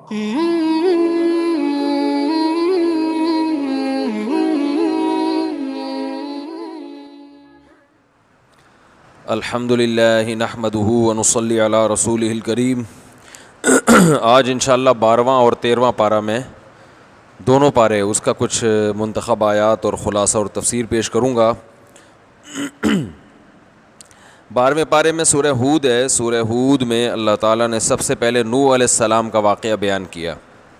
الحمد للہ نحمدہ ونصلی علی رسولہ الکریم۔ آج انشاءاللہ 12واں اور 13واں پارہ میں دونوں پارے اس کا کچھ منتخب آیات اور خلاصہ اور تفسیر پیش کروں گا۔ 12ویں پارے میں سورہ ہود ہے۔ سورہ ہود میں اللہ تعالیٰ نے سب سے پہلے نوح علیہ السلام کا واقعہ بیان کیا۔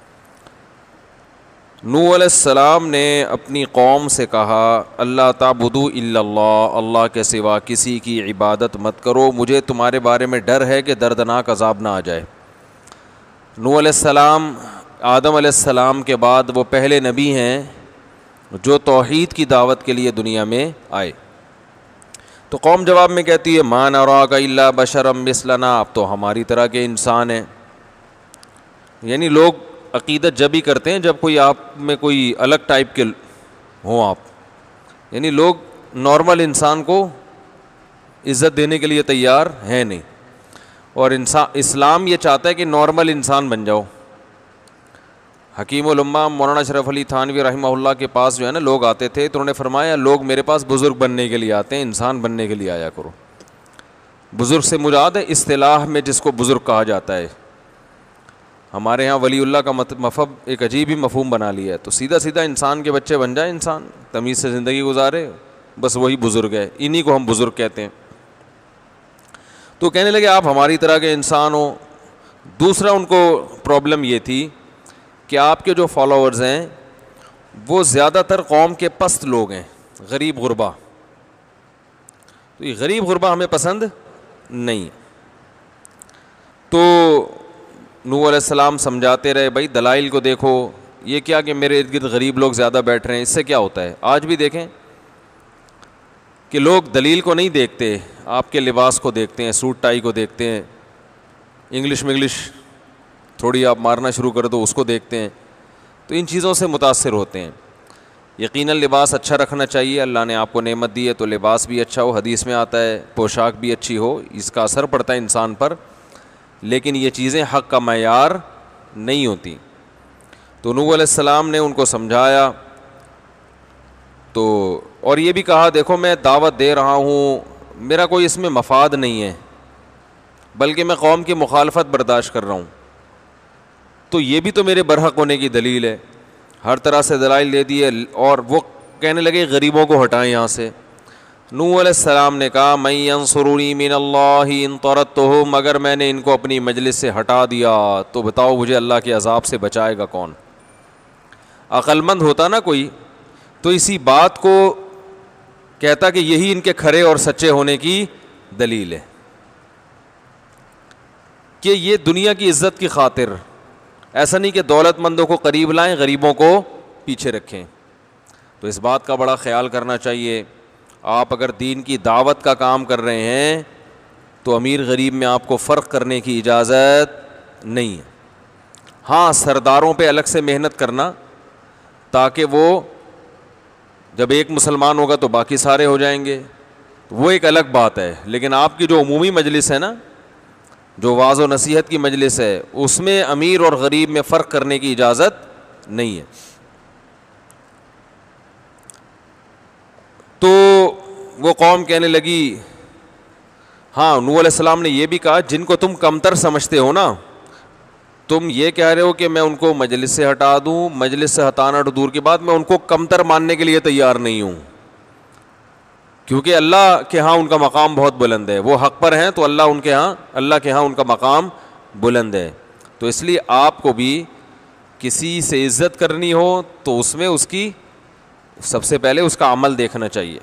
نوح علیہ السلام نے اپنی قوم سے کہا اللہ تعبدوا الا اللہ، اللہ کے سوا کسی کی عبادت مت کرو، مجھے تمہارے بارے میں ڈر ہے کہ دردناک عذاب نہ آ جائے۔ نوح علیہ السلام آدم علیہ السلام کے بعد وہ پہلے نبی ہیں جو توحید کی دعوت کے لیے دنیا میں آئے۔ تو قوم جواب میں کہتی ہے ما نراک الا بشرا مثلنا، آپ تو ہماری طرح کے انسان ہیں۔ یعنی لوگ عقیدت جب ہی کرتے ہیں جب کوئی آپ میں کوئی الگ ٹائپ کے ہوں آپ، یعنی لوگ نارمل انسان کو عزت دینے کے لیے تیار ہیں نہیں، اور اسلام یہ چاہتا ہے کہ نارمل انسان بن جاؤ۔ حکیم الامہ مولانا اشرف علی تھانوی رحمہ اللہ کے پاس جو ہے نا لوگ آتے تھے تو انہوں نے فرمایا لوگ میرے پاس بزرگ بننے کے لیے آتے ہیں، انسان بننے کے لیے آیا کرو۔ بزرگ سے مراد ہے اصطلاح میں جس کو بزرگ کہا جاتا ہے۔ ہمارے ہاں ولی اللہ کا مفہوم ایک عجیب ہی مفہوم بنا لیا ہے، تو سیدھا سیدھا انسان کے بچے بن جائے، انسان تمیز سے زندگی گزارے، بس وہی بزرگ ہے، انہی کو ہم بزرگ کہتے ہیں۔ تو کہنے لگے آپ ہماری طرح کے انسان ہو۔ دوسرا ان کو پرابلم یہ تھی کہ آپ کے جو فالوورز ہیں وہ زیادہ تر قوم کے پست لوگ ہیں، غریب غربا، تو یہ غریب غربا ہمیں پسند نہیں۔ تو نوح علیہ السلام سمجھاتے رہے بھائی دلائل کو دیکھو، یہ کیا کہ میرے ارد گرد غریب لوگ زیادہ بیٹھ رہے ہیں، اس سے کیا ہوتا ہے؟ آج بھی دیکھیں کہ لوگ دلیل کو نہیں دیکھتے، آپ کے لباس کو دیکھتے ہیں، سوٹ ٹائی کو دیکھتے ہیں، انگلش تھوڑی آپ مارنا شروع کر دو اس کو دیکھتے ہیں، تو ان چیزوں سے متاثر ہوتے ہیں۔ یقیناً لباس اچھا رکھنا چاہیے، اللہ نے آپ کو نعمت دی ہے تو لباس بھی اچھا ہو، حدیث میں آتا ہے پوشاک بھی اچھی ہو، اس کا اثر پڑتا ہے انسان پر، لیکن یہ چیزیں حق کا معیار نہیں ہوتی۔ تو نوح علیہ السلام نے ان کو سمجھایا تو اور یہ بھی کہا دیکھو میں دعوت دے رہا ہوں، میرا کوئی اس میں مفاد نہیں ہے، بلکہ میں قوم کی مخالفت برداشت کر رہا ہوں، تو یہ بھی تو میرے برحق ہونے کی دلیل ہے۔ ہر طرح سے دلائل دے دیے، اور وہ کہنے لگے غریبوں کو ہٹائیں یہاں سے۔ نوح علیہ السلام نے کہا من ینصرنی من اللہ ان طردتہم، اگر میں نے ان کو اپنی مجلس سے ہٹا دیا تو بتاؤ مجھے اللہ کے عذاب سے بچائے گا کون؟ عقل مند ہوتا نا کوئی تو اسی بات کو کہتا کہ یہی ان کے کھرے اور سچے ہونے کی دلیل ہے، کہ یہ دنیا کی عزت کی خاطر، ایسا نہیں کہ دولت مندوں کو قریب لائیں غریبوں کو پیچھے رکھیں۔ تو اس بات کا بڑا خیال کرنا چاہیے۔ آپ اگر دین کی دعوت کا کام کر رہے ہیں تو امیر غریب میں آپ کو فرق کرنے کی اجازت نہیں ہے۔ ہاں سرداروں پہ الگ سے محنت کرنا تاکہ وہ جب ایک مسلمان ہوگا تو باقی سارے ہو جائیں گے، وہ ایک الگ بات ہے، لیکن آپ کی جو عمومی مجلس ہے نا، جو وعظ و نصیحت کی مجلس ہے، اس میں امیر اور غریب میں فرق کرنے کی اجازت نہیں ہے۔ تو وہ قوم کہنے لگی، ہاں نوح علیہ السلام نے یہ بھی کہا جن کو تم کمتر سمجھتے ہو نا، تم یہ کہہ رہے ہو کہ میں ان کو مجلس سے ہٹا دوں، مجلس سے ہٹانا تو دور کی بات، میں ان کو کمتر ماننے کے لیے تیار نہیں ہوں، کیونکہ اللہ کے ہاں ان کا مقام بہت بلند ہے، وہ حق پر ہیں تو اللہ کے ہاں ان کا مقام بلند ہے۔ تو اس لیے آپ کو بھی کسی سے عزت کرنی ہو تو اس میں اس کی سب سے پہلے اس کا عمل دیکھنا چاہیے۔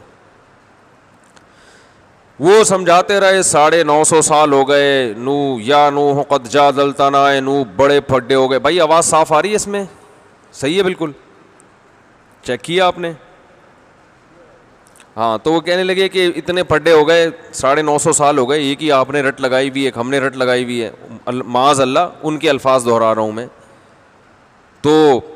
وہ سمجھاتے رہے، 950 سال ہو گئے، یا نوح قد جادلتنا، نوح بڑے پھڈے ہو گئے۔ بھائی آواز صاف آ رہی ہے اس میں؟ صحیح ہے بالکل؟ چیک کیا آپ نے؟ ہاں تو وہ کہنے لگے کہ اتنے پھڈے ہو گئے، 950 سال ہو گئے، ایک ہی آپ نے رٹ لگائی ہوئی، ایک ہم نے رٹ لگائی ہوئی ہے، معاذ اللہ ان کے الفاظ دہرا رہا ہوں میں۔ تو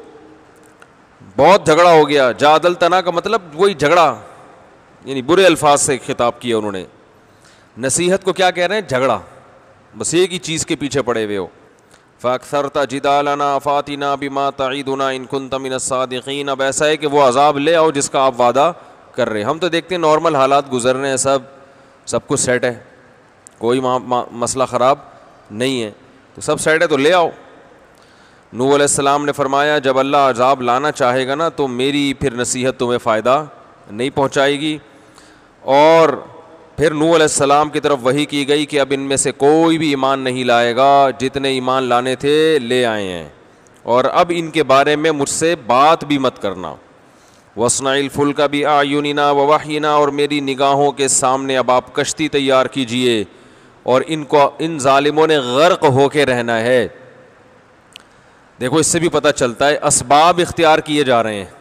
بہت جھگڑا ہو گیا، جادلتنا کا مطلب وہی جھگڑا، یعنی برے الفاظ سے خطاب کیا انہوں نے۔ نصیحت کو کیا کہہ رہے ہیں؟ جھگڑا، بس ایک ہی چیز کے پیچھے پڑے ہوئے ہو۔ فاکثرت جدالنا فاتنا بما تعیدنا ان کنت من الصادقین. اب ایسا ہے کہ وہ عذاب لے آؤ جس کا آپ وعدہ کر رہے ہیں. ہم تو دیکھتے ہیں نارمل حالات گزر رہے ہیں, سب کچھ سیٹ ہے, کوئی مسئلہ خراب نہیں ہے, تو سب سیٹ ہے تو لے آؤ. نوح علیہ السلام نے فرمایا جب اللہ عذاب لانا چاہے گا نا تو میری پھر نصیحت تمہیں فائدہ نہیں پہنچائے گی. اور پھر نوح علیہ السلام کی طرف وحی کی گئی کہ اب ان میں سے کوئی بھی ایمان نہیں لائے گا, جتنے ایمان لانے تھے لے آئے ہیں, اور اب ان کے بارے میں مجھ سے بات بھی مت کرنا. وَاصْنَعِ الْفُلْكَ بِأَعْيُنِنَا وَوَحْيِنَا, اور میری نگاہوں کے سامنے اب آپ کشتی تیار کیجئے, اور ان ظالموں نے غرق ہو کے رہنا ہے. دیکھو اس سے بھی پتہ چلتا ہے اسباب اختیار کیے جا رہے ہیں.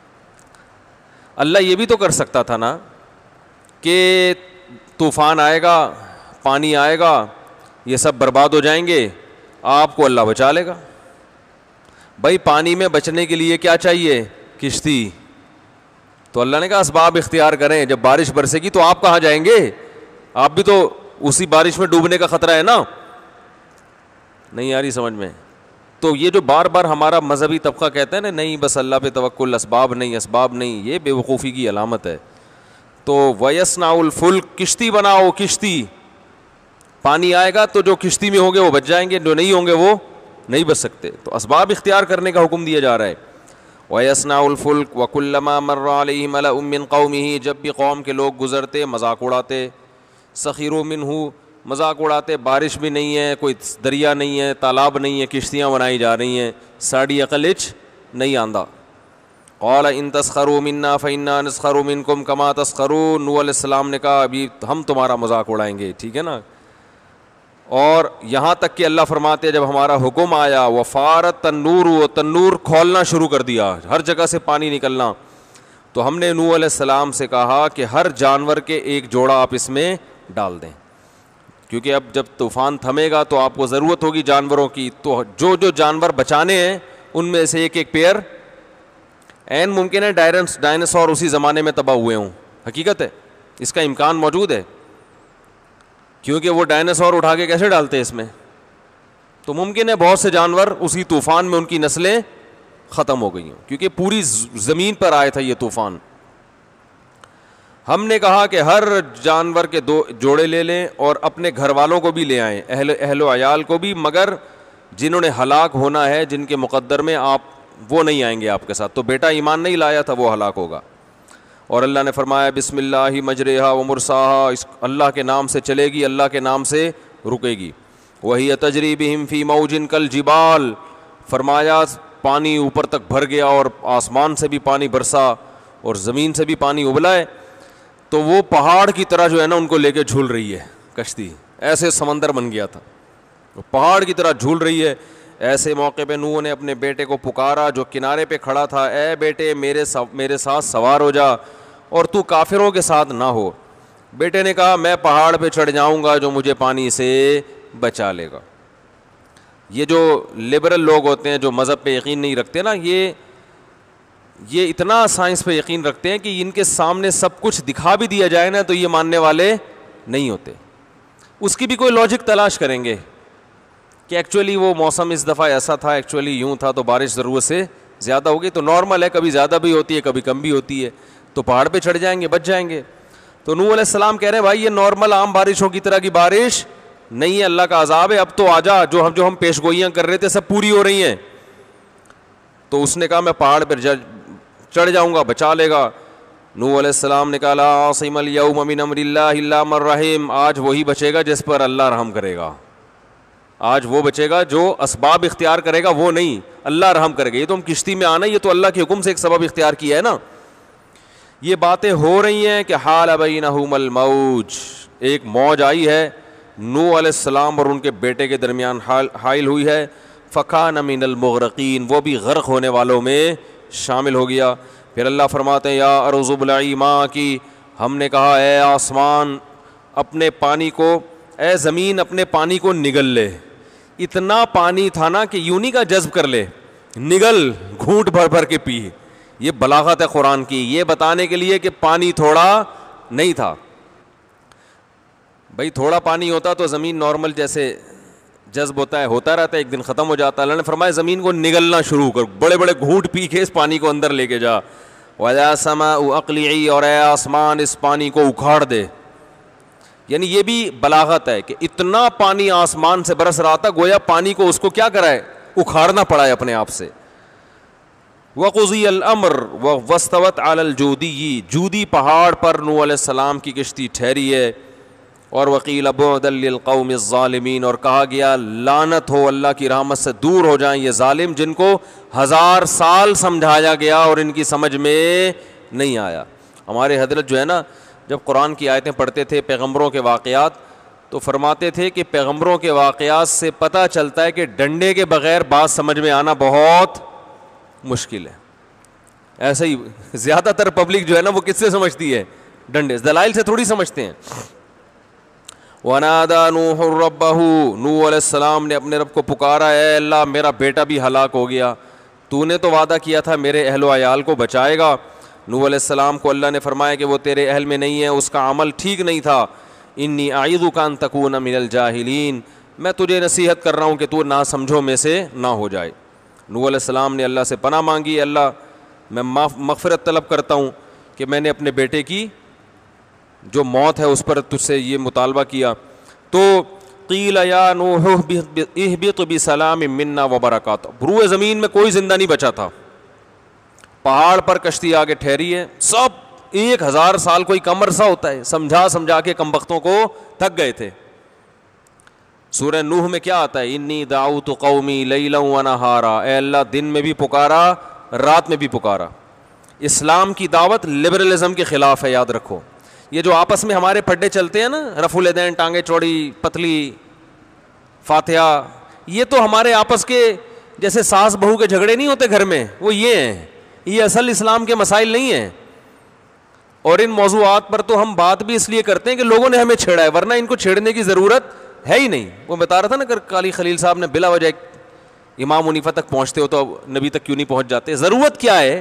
اللہ یہ بھی تو کر سکتا تھا نا کہ طوفان آئے گا, پانی آئے گا, یہ سب برباد ہو جائیں گے, آپ کو اللہ بچا لے گا. بھائی پانی میں بچنے کے لیے کیا چاہیے؟ کشتی. تو اللہ نے کہا اسباب اختیار کریں, جب بارش برسے گی تو آپ کہاں جائیں گے؟ آپ بھی تو اسی بارش میں ڈوبنے کا خطرہ ہے نا. نہیں آ رہی سمجھ میں؟ تو یہ جو بار بار ہمارا مذہبی طبقہ کہتا ہے نا نہیں بس اللہ پہ توکل, اسباب نہیں, یہ بے وقوفی کی علامت ہے. تو وَيَصْنَعُ الْفُلْكَ, کشتی بناؤ, کشتی. پانی آئے گا تو جو کشتی میں ہوں گے وہ بچ جائیں گے, جو نہیں ہوں گے وہ نہیں بچ سکتے. تو اسباب اختیار کرنے کا حکم دیا جا رہا ہے. وَيَصْنَعُ الْفُلْكَ وَكُلَّمَا مَرَّ عَلَيْهِ مَلَأٌ مِّن قَوْمِهِ, جب بھی قوم کے لوگ گزرتے مذاق اڑاتے. سخروا منہ, مذاق اڑاتے, بارش بھی نہیں ہے, کوئی دریا نہیں ہے, تالاب نہیں ہے, کشتیاں بنائی جا رہی ہیں, ساڑی عقل اچ نہیں آندا. قال ان تسخروا منا فإنا نسخر منکم کما تسخرون, نوح علیہ السلام نے کہا ابھی ہم تمہارا مذاق اڑائیں گے, ٹھیک ہے نا. اور یہاں تک کہ اللہ فرماتے جب ہمارا حکم آیا وفارت تنور, و تنور کھولنا شروع کر دیا, ہر جگہ سے پانی نکلنا, تو ہم نے نوح علیہ السلام سے کہا کہ ہر جانور کے ایک جوڑا آپ اس میں ڈال دیں, کیونکہ اب جب طوفان تھمے گا تو آپ کو ضرورت ہوگی جانوروں کی. تو جو جانور بچانے ہیں ان میں سے ایک پیئر, این ممکن ہے ڈائناسور اسی زمانے میں تباہ ہوئے ہوں, حقیقت ہے, اس کا امکان موجود ہے, کیونکہ وہ ڈائناسور اٹھا کے کیسے ڈالتے اس میں, تو ممکن ہے بہت سے جانور اسی طوفان میں ان کی نسلیں ختم ہو گئی ہوں, کیونکہ پوری زمین پر آیا تھا یہ طوفان. ہم نے کہا کہ ہر جانور کے 2 جوڑے لے لیں اور اپنے گھر والوں کو بھی لے آئیں, اہل و عیال کو بھی, مگر جنہوں نے ہلاک ہونا ہے, جن کے مقدر میں آپ وہ نہیں آئیں گے آپ کے ساتھ. تو بیٹا ایمان نہیں لایا تھا وہ ہلاک ہوگا. اور اللہ نے فرمایا بسم اللہ مجریہا و مرساہا, اس اللہ کے نام سے چلے گی, اللہ کے نام سے رکے گی. وہی تجری بہم فی موج کالجبال, فرمایا پانی اوپر تک بھر گیا اور آسمان سے بھی پانی برسا اور زمین سے بھی پانی ابلا ہے, تو وہ پہاڑ کی طرح جو ہے نا ان کو لے کے جھول رہی ہے کشتی, ایسے سمندر بن گیا تھا, پہاڑ کی طرح جھول رہی ہے. ایسے موقع پہ نوح نے اپنے بیٹے کو پکارا جو کنارے پہ کھڑا تھا, اے بیٹے میرے ساتھ سوار ہو جا اور تو کافروں کے ساتھ نہ ہو. بیٹے نے کہا میں پہاڑ پہ چڑھ جاؤں گا جو مجھے پانی سے بچا لے گا. یہ جو لبرل لوگ ہوتے ہیں جو مذہب پہ یقین نہیں رکھتے نا, یہ اتنا سائنس پہ یقین رکھتے ہیں کہ ان کے سامنے سب کچھ دکھا بھی دیا جائے نا تو یہ ماننے والے نہیں ہوتے. اس کی بھی کوئی لاجک تلاش کریں گے کہ ایکچولی وہ موسم اس دفعہ ایسا تھا, ایکچولی یوں تھا, تو بارش ضرورت سے زیادہ ہوگی, تو نارمل ہے, کبھی زیادہ بھی ہوتی ہے کبھی کم بھی ہوتی ہے, تو پہاڑ پہ چڑھ جائیں گے بچ جائیں گے. تو نوح علیہ السلام کہہ رہے ہیں بھائی یہ نارمل عام بارشوں کی طرح کی بارش نہیں ہے, اللہ کا عذاب ہے, اب تو آ جا, جو ہم پیش گوئیاں کر رہے تھے سب پوری ہو رہی ہیں. تو اس نے کہا میں پہاڑ پر چڑھ جاؤں گا, بچا لے گا. نوح علیہ السلام نے کہا لا عاصم اليوم من امر اللہ الا من رحم, آج وہی بچے گا جس پر اللہ رحم کرے گا, آج وہ بچے گا جو اسباب اختیار کرے گا, وہ نہیں, اللہ رحم کرے گا. یہ تو ہم کشتی میں آنا, یہ تو اللہ کے حکم سے ایک سبب اختیار کیا ہے نا. یہ باتیں ہو رہی ہیں کہ حال بینہم الموج, ایک موج آئی ہے, نوح علیہ السلام اور ان کے بیٹے کے درمیان حائل ہوئی ہے. فکان من المغرقین, وہ بھی غرق ہونے والوں میں شامل ہو گیا. پھر اللہ فرماتے ہیں یا ارض ابلعی ماءکی, ہم نے کہا اے آسمان اپنے پانی کو, اے زمین اپنے پانی کو نگل لے. اتنا پانی تھا نا کہ یونی کا جذب کر لے, نگل, گھونٹ بھر بھر کے پی. یہ بلاغت ہے قرآن کی, یہ بتانے کے لیے کہ پانی تھوڑا نہیں تھا. بھائی تھوڑا پانی ہوتا تو زمین نارمل جذب ہوتا رہتا ہے, ایک دن ختم ہو جاتا ہے. اللہ نے فرمایا زمین کو نگلنا شروع کر, بڑے بڑے گھونٹ پی کے اس پانی کو اندر لے کے جا. وَيَا سَمَاءُ أَقْلِعِي, اور اے آسمان اس پانی کو اکھاڑ دے. یعنی یہ بھی بلاغت ہے کہ اتنا پانی آسمان سے برس رہا تھا, گویا پانی کو اس کو کیا کرائے, اکھاڑنا پڑا ہے اپنے آپ سے. وَقُضِيَ الْأَمْرُ وَاسْتَوَتْ عَلَى الْجُودِيِّ, جودی پہاڑ پر نوح علیہ السلام کی کشتی ٹھہری ہے. اور وَقِيلَ بُعْدًا لِلْقَوْمِ الظَّالِمِينَ, اور کہا گیا لعنت ہو, اللہ کی رحمت سے دور ہو جائیں یہ ظالم جن کو 1000 سال سمجھایا گیا اور ان کی سمجھ میں نہیں آیا. ہمارے حضرت جو ہے نا, جب قرآن کی آیتیں پڑھتے تھے پیغمبروں کے واقعات, تو فرماتے تھے کہ پیغمبروں کے واقعات سے پتہ چلتا ہے کہ ڈنڈے کے بغیر بات سمجھ میں آنا بہت مشکل ہے. ایسے ہی زیادہ تر پبلک جو ہے نا وہ کس سے سمجھتی ہے, ڈنڈے, دلائل سے تھوڑی سمجھتے ہیں. وَنَادَى نُوحٌ رَبَّهُ, نوح علیہ السلام نے اپنے رب کو پکارا, اے اللہ میرا بیٹا بھی ہلاک ہو گیا, تو نے تو وعدہ کیا تھا میرے اہل و عیال کو بچائے گا. نوح علیہ السلام کو اللہ نے فرمایا کہ وہ تیرے اہل میں نہیں ہے, اس کا عمل ٹھیک نہیں تھا. انی اعیذک ان تکون من الجاہلین, میں تجھے نصیحت کر رہا ہوں کہ تو نہ سمجھو میں سے نہ ہو جائے. نوح علیہ السلام نے اللہ سے پناہ مانگی, اللہ میں مغفرت طلب کرتا ہوں کہ میں نے اپنے بیٹے کی جو موت ہے اس پر تجھ سے یہ مطالبہ کیا. تو قیل یا نوح اہبط بسلام منا وبرکاتہ, روئے زمین میں کوئی زندہ نہیں بچا تھا, پہاڑ پر کشتی آگے ٹھہری ہے, سب 1000 سال کوئی کم عرصہ ہوتا ہے, سمجھا کے کمبختوں کو تھک گئے تھے. سورہ نوح میں کیا آتا ہے, انی دعوت قومی لیلا ونہارا, اے اللہ دن میں بھی پکارا رات میں بھی پکارا. اسلام کی دعوت لبرلزم کے خلاف ہے, یاد رکھو. یہ جو آپس میں ہمارے پڈے چلتے ہیں نا, رفع الیدین, ٹانگیں چوڑی پتلی, فاتحہ, یہ تو ہمارے آپس کے جیسے ساس بہو کے جھگڑے نہیں ہوتے گھر میں, وہ یہ ہیں. یہ اصل اسلام کے مسائل نہیں ہیں. اور ان موضوعات پر تو ہم بات بھی اس لیے کرتے ہیں کہ لوگوں نے ہمیں چھیڑا ہے, ورنہ ان کو چھیڑنے کی ضرورت ہے ہی نہیں. وہ بتا رہا تھا نا کہ قالی خلیل صاحب نے بلا وجہ امام حنیفہ تک پہنچتے ہو تو نبی تک کیوں نہیں پہنچ جاتے. ضرورت کیا ہے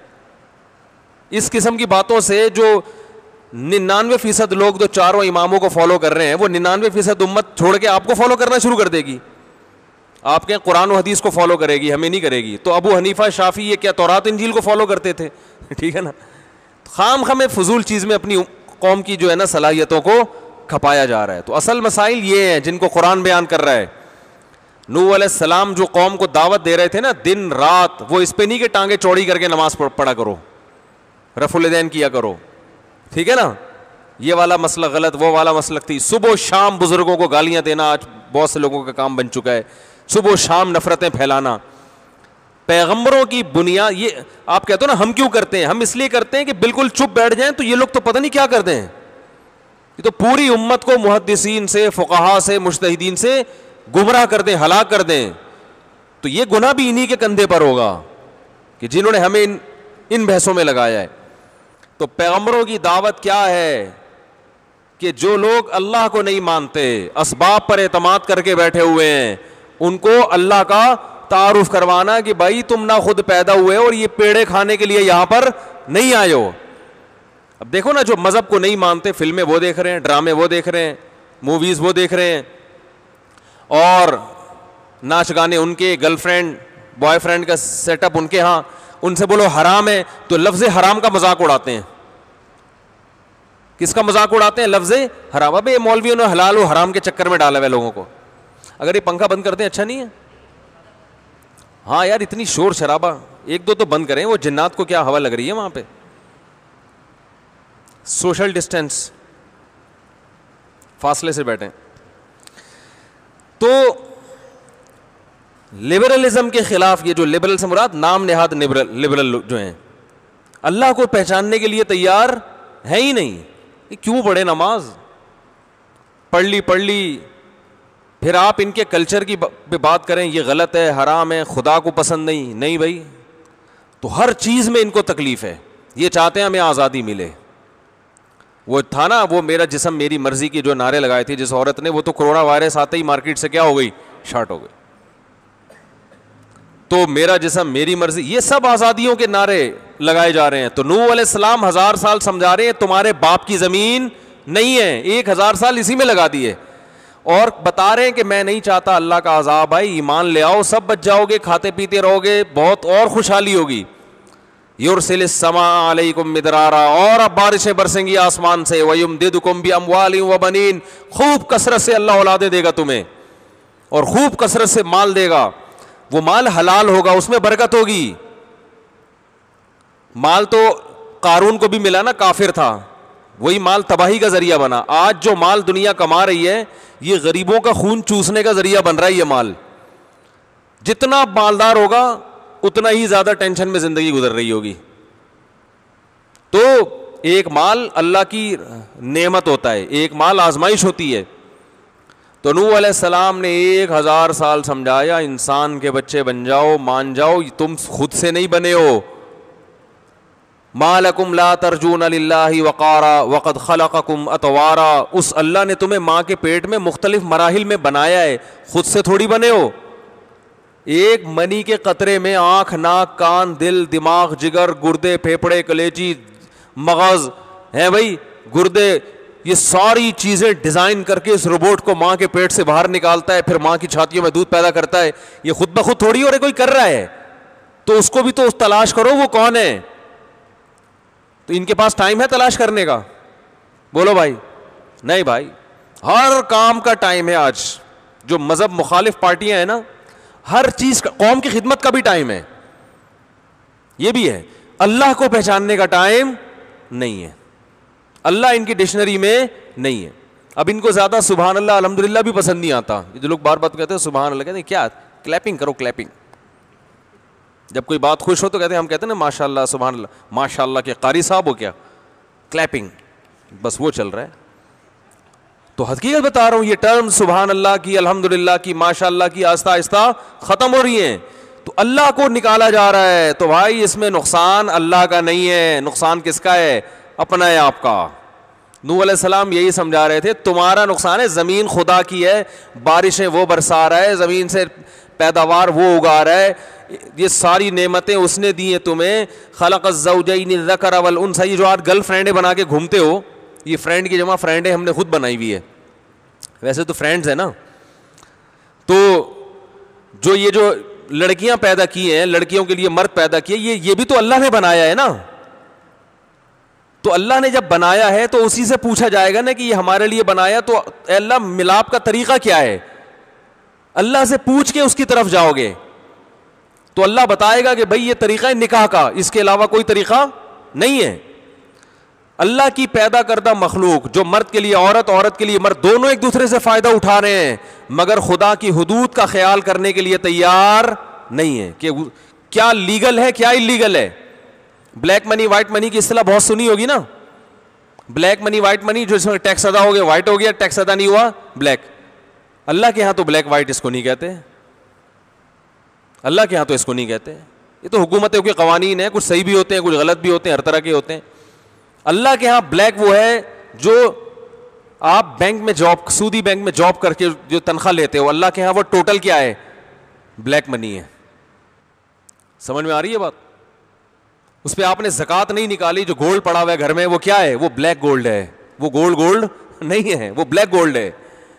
اس قسم کی باتوں سے؟ جو 99% لوگ جو چاروں اماموں کو فالو کر رہے ہیں, وہ 99% امت چھوڑ کے آپ کو فالو کرنا شروع کر دے گی. آپ کے قرآن و حدیث کو فالو کرے گی, ہمیں نہیں کرے گی. تو ابو حنیفہ شافعی یہ کیا تورات انجیل کو فالو کرتے تھے, ٹھیک ہے نا. خام خامے فضول چیز میں اپنی قوم کی جو ہے نا صلاحیتوں کو کھپایا جا رہا ہے. تو اصل مسائل یہ ہیں جن کو قرآن بیان کر رہا ہے. نوح علیہ السلام جو قوم کو دعوت دے رہے تھے نا دن رات, وہ اس پہ نہیں کہ ٹانگیں چوڑی کر کے نماز پڑھا کرو, رفع الیدین کیا کرو, ٹھیک ہے نا. یہ والا مسلک غلط, وہ والا مسلک تھی. صبح و شام بزرگوں کو گالیاں دینا آج بہت سے لوگوں کا کام بن چکا ہے. صبح و شام نفرتیں پھیلانا. پیغمبروں کی بنیاد یہ آپ کہتے ہو نا ہم کیوں کرتے ہیں, ہم اس لیے کرتے ہیں کہ بالکل چپ بیٹھ جائیں تو یہ لوگ تو پتہ نہیں کیا کرتے ہیں. یہ تو پوری امت کو محدثین سے, فقہا سے, مجتہدین سے گمراہ کر دیں, ہلاک کر دیں. تو یہ گناہ بھی انہی کے کندھے پر ہوگا کہ جنہوں نے ہمیں ان بحثوں میں لگایا ہے. تو پیغمبروں کی دعوت کیا ہے کہ جو لوگ اللہ کو نہیں مانتے, اسباب پر اعتماد کر کے بیٹھے ہوئے ہیں, ان کو اللہ کا تعارف کروانا کہ بھائی تم نہ خود پیدا ہوئے اور یہ پیڑے کھانے کے لیے یہاں پر نہیں آئے ہو. اب دیکھو نا جو مذہب کو نہیں مانتے, فلمیں وہ دیکھ رہے ہیں, ڈرامے وہ دیکھ رہے ہیں, موویز وہ دیکھ رہے ہیں, اور ناچ گانے ان کے, گرل فرینڈ بوائے فرینڈ کا سیٹ اپ ان کے ہاں. ان سے بولو حرام ہے تو لفظ حرام کا مذاق اڑاتے ہیں. کس کا مذاق اڑاتے ہیں؟ لفظ حرام. اب یہ مولویوں نے حلال و حرام کے چکر میں ڈالا ہوا ہے لوگوں کو. اگر یہ پنکھا بند کرتے ہیں اچھا نہیں ہے؟ ہاں یار اتنی شور شرابہ, ایک دو تو بند کریں, وہ جنات کو کیا ہوا لگ رہی ہے وہاں پہ. سوشل ڈسٹینس, فاصلے سے بیٹھیں. تو لبرلزم کے خلاف, یہ جو لبرل سے مراد نام نہاد لبرل جو ہیں, اللہ کو پہچاننے کے لیے تیار ہے ہی نہیں. کیوں پڑھے نماز, پڑھ لی, پھر آپ ان کے کلچر کی پہ بات کریں یہ غلط ہے, حرام ہے, خدا کو پسند نہیں بھائی. تو ہر چیز میں ان کو تکلیف ہے. یہ چاہتے ہیں ہمیں آزادی ملے. وہ تھا نا وہ میرا جسم میری مرضی کی جو نعرے لگائے تھے جس عورت نے, وہ تو کورونا وائرس آتے ہی مارکیٹ سے کیا ہو گئی, شارٹ ہو گئی. تو میرا جسم میری مرضی, یہ سب آزادیوں کے نعرے لگائے جا رہے ہیں. تو نوح علیہ السلام 1000 سال سمجھا رہے ہیں تمہارے باپ کی زمین نہیں ہے, 1000 سال اسی میں لگا دیے. اور بتا رہے ہیں کہ میں نہیں چاہتا اللہ کا عذاب آئے, ایمان لے آؤ, سب بچ جاؤ گے, کھاتے پیتے رہو گے, بہت اور خوشحالی ہوگی. یرسل السماء علیکم مدرارا, اور اب بارشیں برسیں گی آسمان سے. ویمددکم باموال وبنین, خوب کثرت سے اللہ اولادیں دے گا تمہیں, اور خوب کثرت سے مال دے گا. وہ مال حلال ہوگا, اس میں برکت ہوگی. مال تو قارون کو بھی ملا نا, کافر تھا, وہی مال تباہی کا ذریعہ بنا. آج جو مال دنیا کما رہی ہے یہ غریبوں کا خون چوسنے کا ذریعہ بن رہا ہے. یہ مال جتنا مالدار ہوگا اتنا ہی زیادہ ٹینشن میں زندگی گزر رہی ہوگی. تو ایک مال اللہ کی نعمت ہوتا ہے, ایک مال آزمائش ہوتی ہے. تو نوح علیہ السلام نے 1000 سال سمجھایا, انسان کے بچے بن جاؤ, مان جاؤ, تم خود سے نہیں بنے ہو. ما لکم لا ترجون للہ وقارا وقد خلقکم اطوارا, اس اللہ نے تمہیں ماں کے پیٹ میں مختلف مراحل میں بنایا ہے, خود سے تھوڑی بنے ہو. ایک منی کے قطرے میں آنکھ, ناک, کان, دل, دماغ, جگر, گردے, پھیپھڑے, کلیجی, مغز ہے بھائی, گردے, یہ ساری چیزیں ڈیزائن کر کے اس روبوٹ کو ماں کے پیٹ سے باہر نکالتا ہے, پھر ماں کی چھاتیوں میں دودھ پیدا کرتا ہے. یہ خود بخود تھوڑی اور کوئی کر رہا ہے, تو اس کو بھی تو تلاش کرو وہ کون ہے. تو ان کے پاس ٹائم ہے تلاش کرنے کا؟ بولو بھائی. نہیں بھائی, ہر کام کا ٹائم ہے. آج جو مذہب مخالف پارٹیاں ہیں نا, ہر چیز کا, قوم کی خدمت کا بھی ٹائم ہے, یہ بھی ہے. اللہ کو پہچاننے کا ٹائم نہیں ہے, اللہ ان کی ڈکشنری میں نہیں ہے. اب ان کو زیادہ سبحان اللہ الحمدللہ بھی پسند نہیں آتا. جو لوگ بار بات کہتے ہیں سبحان اللہ, کہتے ہیں کیا کلیپنگ کرو, کلیپنگ. جب کوئی بات خوش ہو تو کہتے ہیں, ہم کہتے ہیں نا ماشاء اللہ سبحان اللہ, ماشاء اللہ کے قاری صاحب ہو کیا, کلیپنگ, بس وہ چل رہا ہے. تو حقیقت بتا رہا ہوں, یہ ٹرم سبحان اللہ کی, الحمدللہ کی, ماشاء اللہ کی آہستہ آہستہ ختم ہو رہی ہیں. تو اللہ کو نکالا جا رہا ہے. تو بھائی اس میں نقصان اللہ کا نہیں ہے, نقصان کس کا ہے؟ اپنا ہے, آپ کا. نوح علیہ السلام یہی سمجھا رہے تھے, تمہارا نقصان ہے, زمین خدا کی ہے, بارشیں وہ برسا رہا ہے, زمین سے پیداوار وہ اگا رہا ہے, یہ ساری نعمتیں اس نے دی ہیں تمہیں. خلق الزوجین الذکر والانثى, یہ جو آج گرل فرینڈیں بنا کے گھومتے ہو, یہ فرینڈ کی جمع فرینڈیں ہم نے خود بنائی ہوئی ہے, ویسے تو فرینڈز ہیں نا. تو جو یہ جو لڑکیاں پیدا کی ہیں, لڑکیوں کے لیے مرد پیدا کیے, یہ بھی تو اللہ نے بنایا ہے نا. تو اللہ نے جب بنایا ہے تو اسی سے پوچھا جائے گا نا کہ یہ ہمارے لیے بنایا, تو اے اللہ ملاپ کا طریقہ کیا ہے؟ اللہ سے پوچھ کے اس کی طرف جاؤ گے تو اللہ بتائے گا کہ بھائی یہ طریقہ ہے نکاح کا, اس کے علاوہ کوئی طریقہ نہیں ہے. اللہ کی پیدا کردہ مخلوق, جو مرد کے لیے عورت, عورت کے لیے مرد, دونوں ایک دوسرے سے فائدہ اٹھا رہے ہیں, مگر خدا کی حدود کا خیال کرنے کے لیے تیار نہیں ہے کہ کیا لیگل ہے کیا انلیگل ہے. بلیک منی وائٹ منی کی اصطلاح بہت سنی ہوگی نا. بلیک منی وائٹ منی, جو اس میں ٹیکس ادا ہو گیا وائٹ ہو گیا, ٹیکس ادا نہیں ہوا بلیک. اللہ کے ہاں تو بلیک وائٹ اس کو نہیں کہتے, اللہ کے ہاں تو اس کو نہیں کہتے. یہ تو حکومتوں کے قوانین ہیں, کچھ صحیح بھی ہوتے ہیں, کچھ غلط بھی ہوتے ہیں, ہر طرح کے ہوتے ہیں. اللہ کے ہاں بلیک وہ ہے جو آپ بینک میں جاب, سودی بینک میں جاب کر کے جو تنخواہ لیتے ہو, اللہ کے ہاں وہ ٹوٹل کیا ہے؟ بلیک منی ہے. سمجھ میں آ رہی ہے بات؟ اس پہ آپ نے زکوٰۃ نہیں نکالی, جو گولڈ پڑا ہوا ہے گھر میں وہ کیا ہے؟ وہ بلیک گولڈ ہے, وہ گولڈ نہیں ہے, وہ بلیک گولڈ ہے.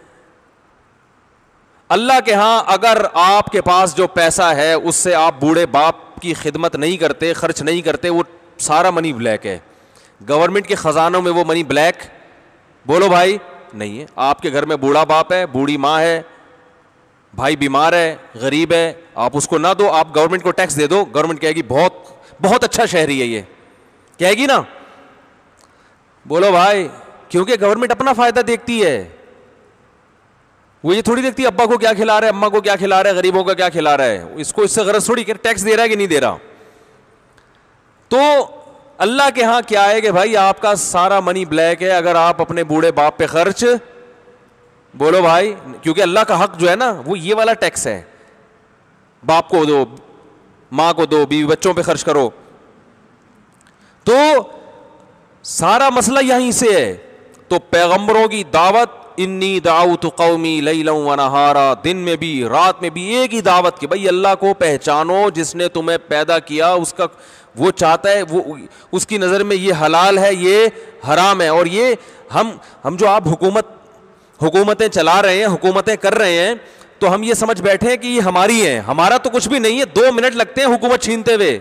اللہ کے ہاں اگر آپ کے پاس جو پیسہ ہے اس سے آپ بوڑھے باپ کی خدمت نہیں کرتے, خرچ نہیں کرتے, وہ سارا منی بلیک ہے. گورنمنٹ کے خزانوں میں وہ منی بلیک, بولو بھائی, نہیں ہے. آپ کے گھر میں بوڑھا باپ ہے, بوڑھی ماں ہے, بھائی بیمار ہے, غریب ہے, آپ اس کو نہ دو, آپ گورنمنٹ کو ٹیکس دے دو, گورنمنٹ کہے گی بہت بہت اچھا شہری ہے, یہ کہے گی نا. بولو بھائی, کیونکہ گورنمنٹ اپنا فائدہ دیکھتی ہے, وہ یہ تھوڑی دیکھتی ہے ابا کو کیا کھلا رہا ہے, اماں کو کیا کھلا رہا ہے, غریبوں کا کیا کھلا رہا ہے. اس کو اس سے غرض تھوڑی کہ ٹیکس دے رہا ہے کہ نہیں دے رہا. تو اللہ کے ہاں کیا ہے کہ بھائی آپ کا سارا منی بلیک ہے اگر آپ اپنے بوڑھے باپ پہ خرچ, بولو بھائی, کیونکہ اللہ کا حق جو ہے نا وہ یہ والا ٹیکس ہے, باپ کو دو, ماں کو دو, بیوی بچوں پہ خرچ کرو. تو سارا مسئلہ یہیں سے ہے. تو پیغمبروں کی دعوت, انی دعوت قومی لیلا و نہارا, دن میں بھی رات میں بھی ایک ہی دعوت کہ بھائی اللہ کو پہچانو, جس نے تمہیں پیدا کیا اس کا وہ چاہتا ہے, وہ اس کی نظر میں یہ حلال ہے, یہ حرام ہے. اور یہ ہم جو آپ حکومتیں چلا رہے ہیں, حکومتیں کر رہے ہیں, تو ہم یہ سمجھ بیٹھے ہیں کہ یہ ہماری ہیں. ہمارا تو کچھ بھی نہیں ہے, 2 منٹ لگتے ہیں حکومت چھینتے ہوئے.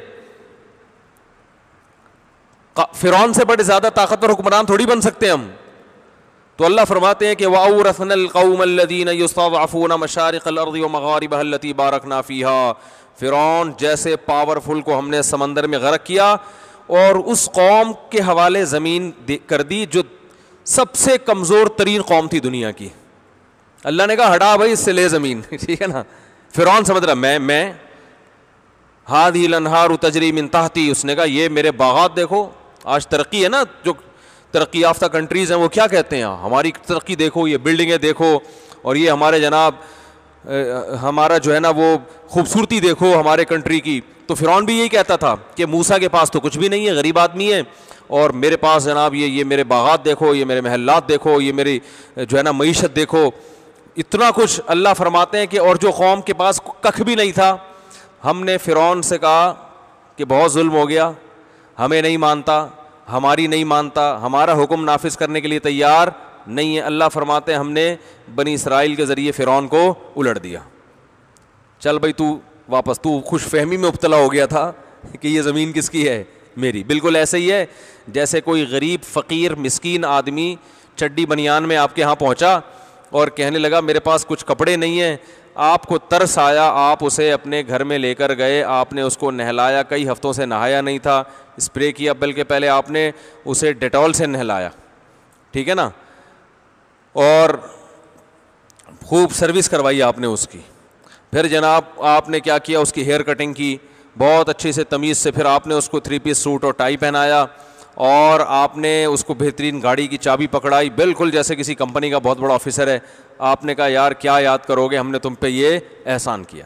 فرعون سے بڑے زیادہ طاقتور حکمران تھوڑی بن سکتے ہیں ہم. تو اللہ فرماتے ہیں کہ وَأَوْرَثْنَا الْقَوْمَ الَّذِينَ يُسْتَضْعَفُونَ مَشَارِقَ الْأَرْضِ وَمَغَارِبَهَا الَّتِي بَارَكْنَا فِيهَا. فرعون جیسے پاورفل کو ہم نے سمندر میں غرق کیا, اور اس قوم کے حوالے زمین کر دی جو سب سے کمزور ترین قوم تھی دنیا کی. اللہ نے کہا ہٹا بھائی اس سے لے زمین, ٹھیک ہے نا. فرعون سمجھ رہا میں هَذِهِ الْأَنْهَارُ تَجْرِي مِن تَحْتِي, اس نے کہا یہ میرے باغات دیکھو. آج ترقی ہے نا, جو ترقی یافتہ کنٹریز ہیں وہ کیا کہتے ہیں, ہماری ترقی دیکھو, یہ بلڈنگیں دیکھو, اور یہ ہمارے جناب ہمارا جو ہے نا وہ خوبصورتی دیکھو ہمارے کنٹری کی. تو فرعون بھی یہی کہتا تھا کہ موسیٰ کے پاس تو کچھ بھی نہیں ہے, غریب آدمی ہے, اور میرے پاس جناب یہ میرے باغات دیکھو, یہ میرے محلات دیکھو, یہ میری جو ہے نا معیشت دیکھو, اتنا کچھ. اللہ فرماتے ہیں کہ اور جو قوم کے پاس ککھ بھی نہیں تھا, ہم نے فرعون سے کہا کہ بہت ظلم ہو گیا, ہمیں نہیں مانتا, ہماری نہیں مانتا, ہمارا حکم نافذ کرنے کے لیے تیار نہیں ہے. اللہ فرماتے ہیں ہم نے بنی اسرائیل کے ذریعے فرعون کو الٹ دیا. چل بھائی تو واپس, تو خوش فہمی میں مبتلا ہو گیا تھا کہ یہ زمین کس کی ہے, میری. بالکل ایسے ہی ہے جیسے کوئی غریب فقیر مسکین آدمی چڈی بنیان میں آپ کے ہاں پہنچا اور کہنے لگا میرے پاس کچھ کپڑے نہیں ہیں. آپ کو ترس آیا, آپ اسے اپنے گھر میں لے کر گئے, آپ نے اس کو نہلایا, کئی ہفتوں سے نہایا نہیں تھا, اسپرے کیا, بلکہ پہلے آپ نے اسے ڈیٹول سے نہلایا, ٹھیک ہے نا, اور خوب سروس کروائی آپ نے اس کی. پھر جناب آپ نے کیا کیا, اس کی ہیئر کٹنگ کی بہت اچھے سے تمیز سے, پھر آپ نے اس کو 3 پیس سوٹ اور ٹائی پہنایا, اور آپ نے اس کو بہترین گاڑی کی چابی پکڑائی, بالکل جیسے کسی کمپنی کا بہت بڑا آفیسر ہے. آپ نے کہا یار کیا یاد کرو گے, ہم نے تم پہ یہ احسان کیا.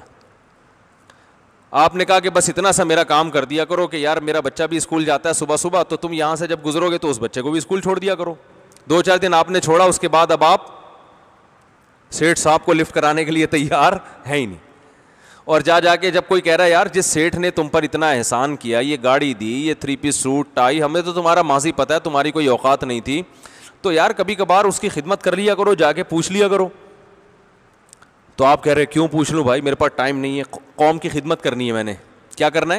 آپ نے کہا کہ بس اتنا سا میرا کام کر دیا کرو کہ یار میرا بچہ بھی اسکول جاتا ہے صبح صبح, تو تم یہاں سے جب گزرو گے تو اس بچے کو بھی اسکول چھوڑ دیا کرو. 2-4 دن آپ نے چھوڑا, اس کے بعد اب آپ سیٹھ صاحب کو لفٹ کرانے کے لیے تیار ہے ہی نہیں. اور جا کے جب کوئی کہہ رہا ہے یار جس سیٹھ نے تم پر اتنا احسان کیا, یہ گاڑی دی, یہ 3 پیس سوٹ ٹائی, ہمیں تو تمہارا ماضی پتہ ہے, تمہاری کوئی اوقات نہیں تھی, تو یار کبھی کبھار اس کی خدمت کر لیا کرو, جا کے پوچھ لیا کرو. تو آپ کہہ رہے کیوں پوچھ لوں بھائی, میرے پاس ٹائم نہیں ہے, قوم کی خدمت کرنی ہے, میں نے کیا کرنا ہے.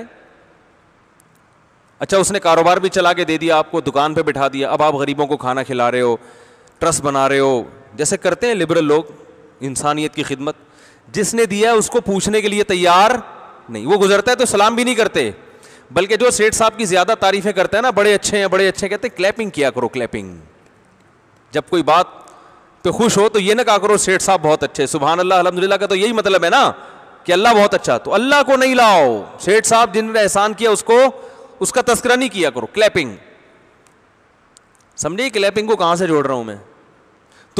اچھا اس نے کاروبار بھی چلا کے دے دیا, آپ کو دکان پہ بٹھا دیا, اب آپ غریبوں کو کھانا کھلا رہے ہو, ٹرسٹ بنا رہے ہو, جیسے کرتے ہیں لبرل لوگ انسانیت کی خدمت. جس نے دیا ہے اس کو پوچھنے کے لیے تیار نہیں, وہ گزرتا ہے تو سلام بھی نہیں کرتے, بلکہ جو سیٹھ صاحب کی زیادہ تعریفیں کرتے ہیں نا, بڑے اچھے ہیں بڑے اچھے, کہتے ہیں کلیپنگ کیا کرو, کلیپنگ. جب کوئی بات پہ خوش ہو تو یہ نہ کہا کرو سیٹھ صاحب بہت اچھے, سبحان اللہ الحمدللہ کا تو یہی مطلب ہے نا کہ اللہ بہت اچھا. تو اللہ کو نہیں لاؤ, سیٹھ صاحب جن نے احسان کیا اس کو, اس کا تذکرہ نہیں کیا کرو, کلیپنگ. سمجھے کلیپنگ کو کہاں سے جوڑ رہا ہوں میں. تو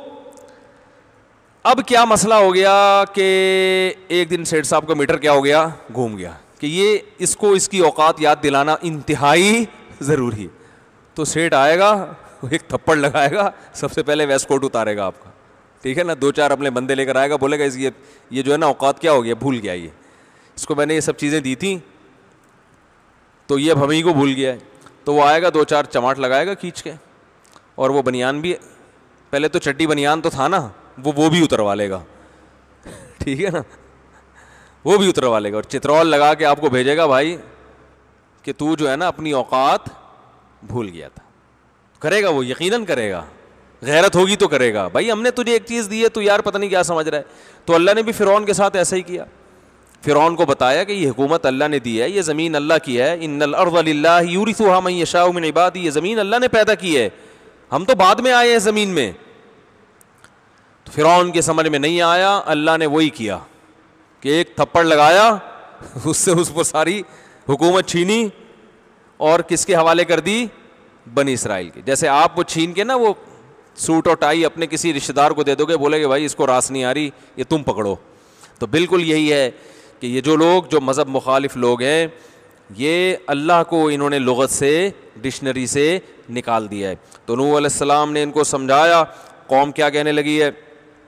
اب کیا مسئلہ ہو گیا کہ ایک دن سیٹھ صاحب کا میٹر کیا ہو گیا, گھوم گیا, کہ یہ اس کو اس کی اوقات یاد دلانا انتہائی ضروری. تو سیٹھ آئے گا, ایک تھپڑ لگائے گا, سب سے پہلے ویسٹ کوٹ اتارے گا آپ کا, ٹھیک ہے نا, 2-4 اپنے بندے لے کر آئے گا, بولے گا یہ جو ہے نا اوقات کیا ہو گیا, بھول گیا, یہ اس کو میں نے یہ سب چیزیں دی تھیں تو یہ اب ہم ہی کو بھول گیا ہے. تو وہ آئے گا, 2-4 چماٹ لگائے گا کھینچ کے, اور وہ بنیان بھی, پہلے تو چڈی بنیان تو تھا نا, وہ بھی اتروا لے گا, ٹھیک ہے نا, وہ بھی اتروا لے گا, اور چترول لگا کے آپ کو بھیجے گا بھائی کہ تو جو ہے نا اپنی اوقات بھول گیا تھا. کرے گا وہ, یقیناً کرے گا, غیرت ہوگی تو کرے گا. بھائی ہم نے تجھے ایک چیز دی ہے, تو یار پتہ نہیں کیا سمجھ رہا ہے. تو اللہ نے بھی فرعون کے ساتھ ایسا ہی کیا, فرعون کو بتایا کہ یہ حکومت اللہ نے دی ہے, یہ زمین اللہ کی ہے, ان الارض للہ یورثها من یشاء من عبادہ, یہ زمین اللہ نے پیدا کی ہے, ہم تو بعد میں آئے ہیں زمین میں. تو فرعون کے سمجھ میں نہیں آیا, اللہ نے وہی کیا کہ ایک تھپڑ لگایا, اس سے اس پر ساری حکومت چھینی, اور کس کے حوالے کر دی, بنی اسرائیل کے. جیسے آپ وہ چھین کے نا وہ سوٹ اور ٹائی اپنے کسی رشتہ دار کو دے دو گے, بولے گے بھائی اس کو راس نہیں آ رہی, یہ تم پکڑو. تو بالکل یہی ہے کہ یہ جو لوگ, جو مذہب مخالف لوگ ہیں, یہ اللہ کو انہوں نے لغت سے, ڈکشنری سے نکال دیا ہے. تو نوح علیہ السلام نے ان کو سمجھایا, قوم کیا کہنے لگی ہے,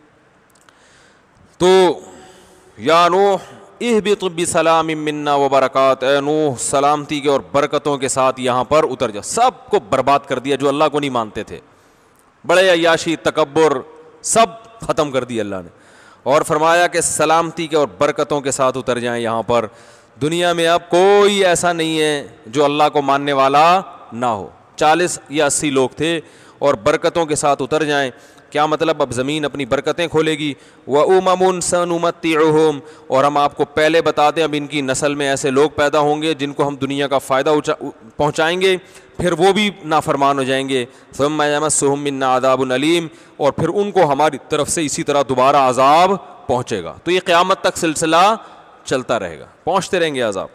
تو یا نوح اہبط بسلام منا وبرکات, اے نوح سلامتی کے اور برکتوں کے ساتھ یہاں پر اتر جا. سب کو برباد کر دیا جو اللہ کو نہیں مانتے تھے, بڑے عیاشی, تکبر, سب ختم کر دی اللہ نے. اور فرمایا کہ سلامتی کے اور برکتوں کے ساتھ اتر جائیں یہاں پر. دنیا میں اب کوئی ایسا نہیں ہے جو اللہ کو ماننے والا نہ ہو. 40 یا 80 لوگ تھے اور برکتوں کے ساتھ اتر جائیں. کیا مطلب؟ اب زمین اپنی برکتیں کھولے گی. وَأُمَمٌ سَنُمَتِّعُهُمْ، اور ہم آپ کو پہلے بتا دیں اب ان کی نسل میں ایسے لوگ پیدا ہوں گے جن کو ہم دنیا کا فائدہ پہنچائیں گے، پھر وہ بھی نافرمان ہو جائیں گے. ثُمَّ يَمَسُّهُم مِّنَّا عَذَابٌ أَلِيمٌ، اور پھر ان کو ہماری طرف سے اسی طرح دوبارہ عذاب پہنچے گا. تو یہ قیامت تک سلسلہ چلتا رہے گا، پہنچتے رہیں گے عذاب.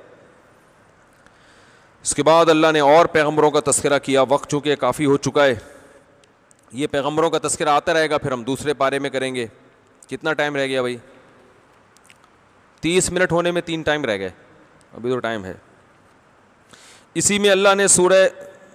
اس کے بعد اللہ نے اور پیغمبروں کا تذکرہ کیا. وقت چونکہ کافی ہو چکا ہے، یہ پیغمبروں کا تذکرہ آتا رہے گا، پھر ہم دوسرے پارے میں کریں گے. کتنا ٹائم رہ گیا بھائی؟ 30 منٹ ہونے میں 3 ٹائم رہ گئے، ابھی تو ٹائم ہے. اسی میں اللہ نے سورہ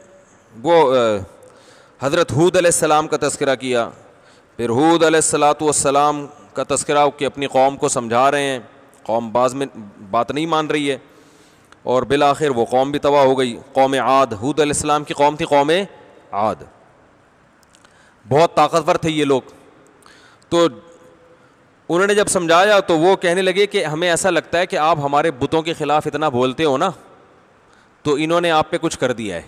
حضرت ہود علیہ السلام کا تذکرہ کیا. پھر ہود علیہ السلام کا تذکرہ کہ اپنی قوم کو سمجھا رہے ہیں، قوم بعض میں بات نہیں مان رہی ہے، اور بالآخر وہ قوم بھی تباہ ہو گئی. قوم عاد، ہود علیہ السلام کی قوم تھی قوم عاد. بہت طاقتور تھے یہ لوگ. تو انہوں نے جب سمجھایا تو وہ کہنے لگے کہ ہمیں ایسا لگتا ہے کہ آپ ہمارے بتوں کے خلاف اتنا بولتے ہو نا، تو انہوں نے آپ پہ کچھ کر دیا ہے.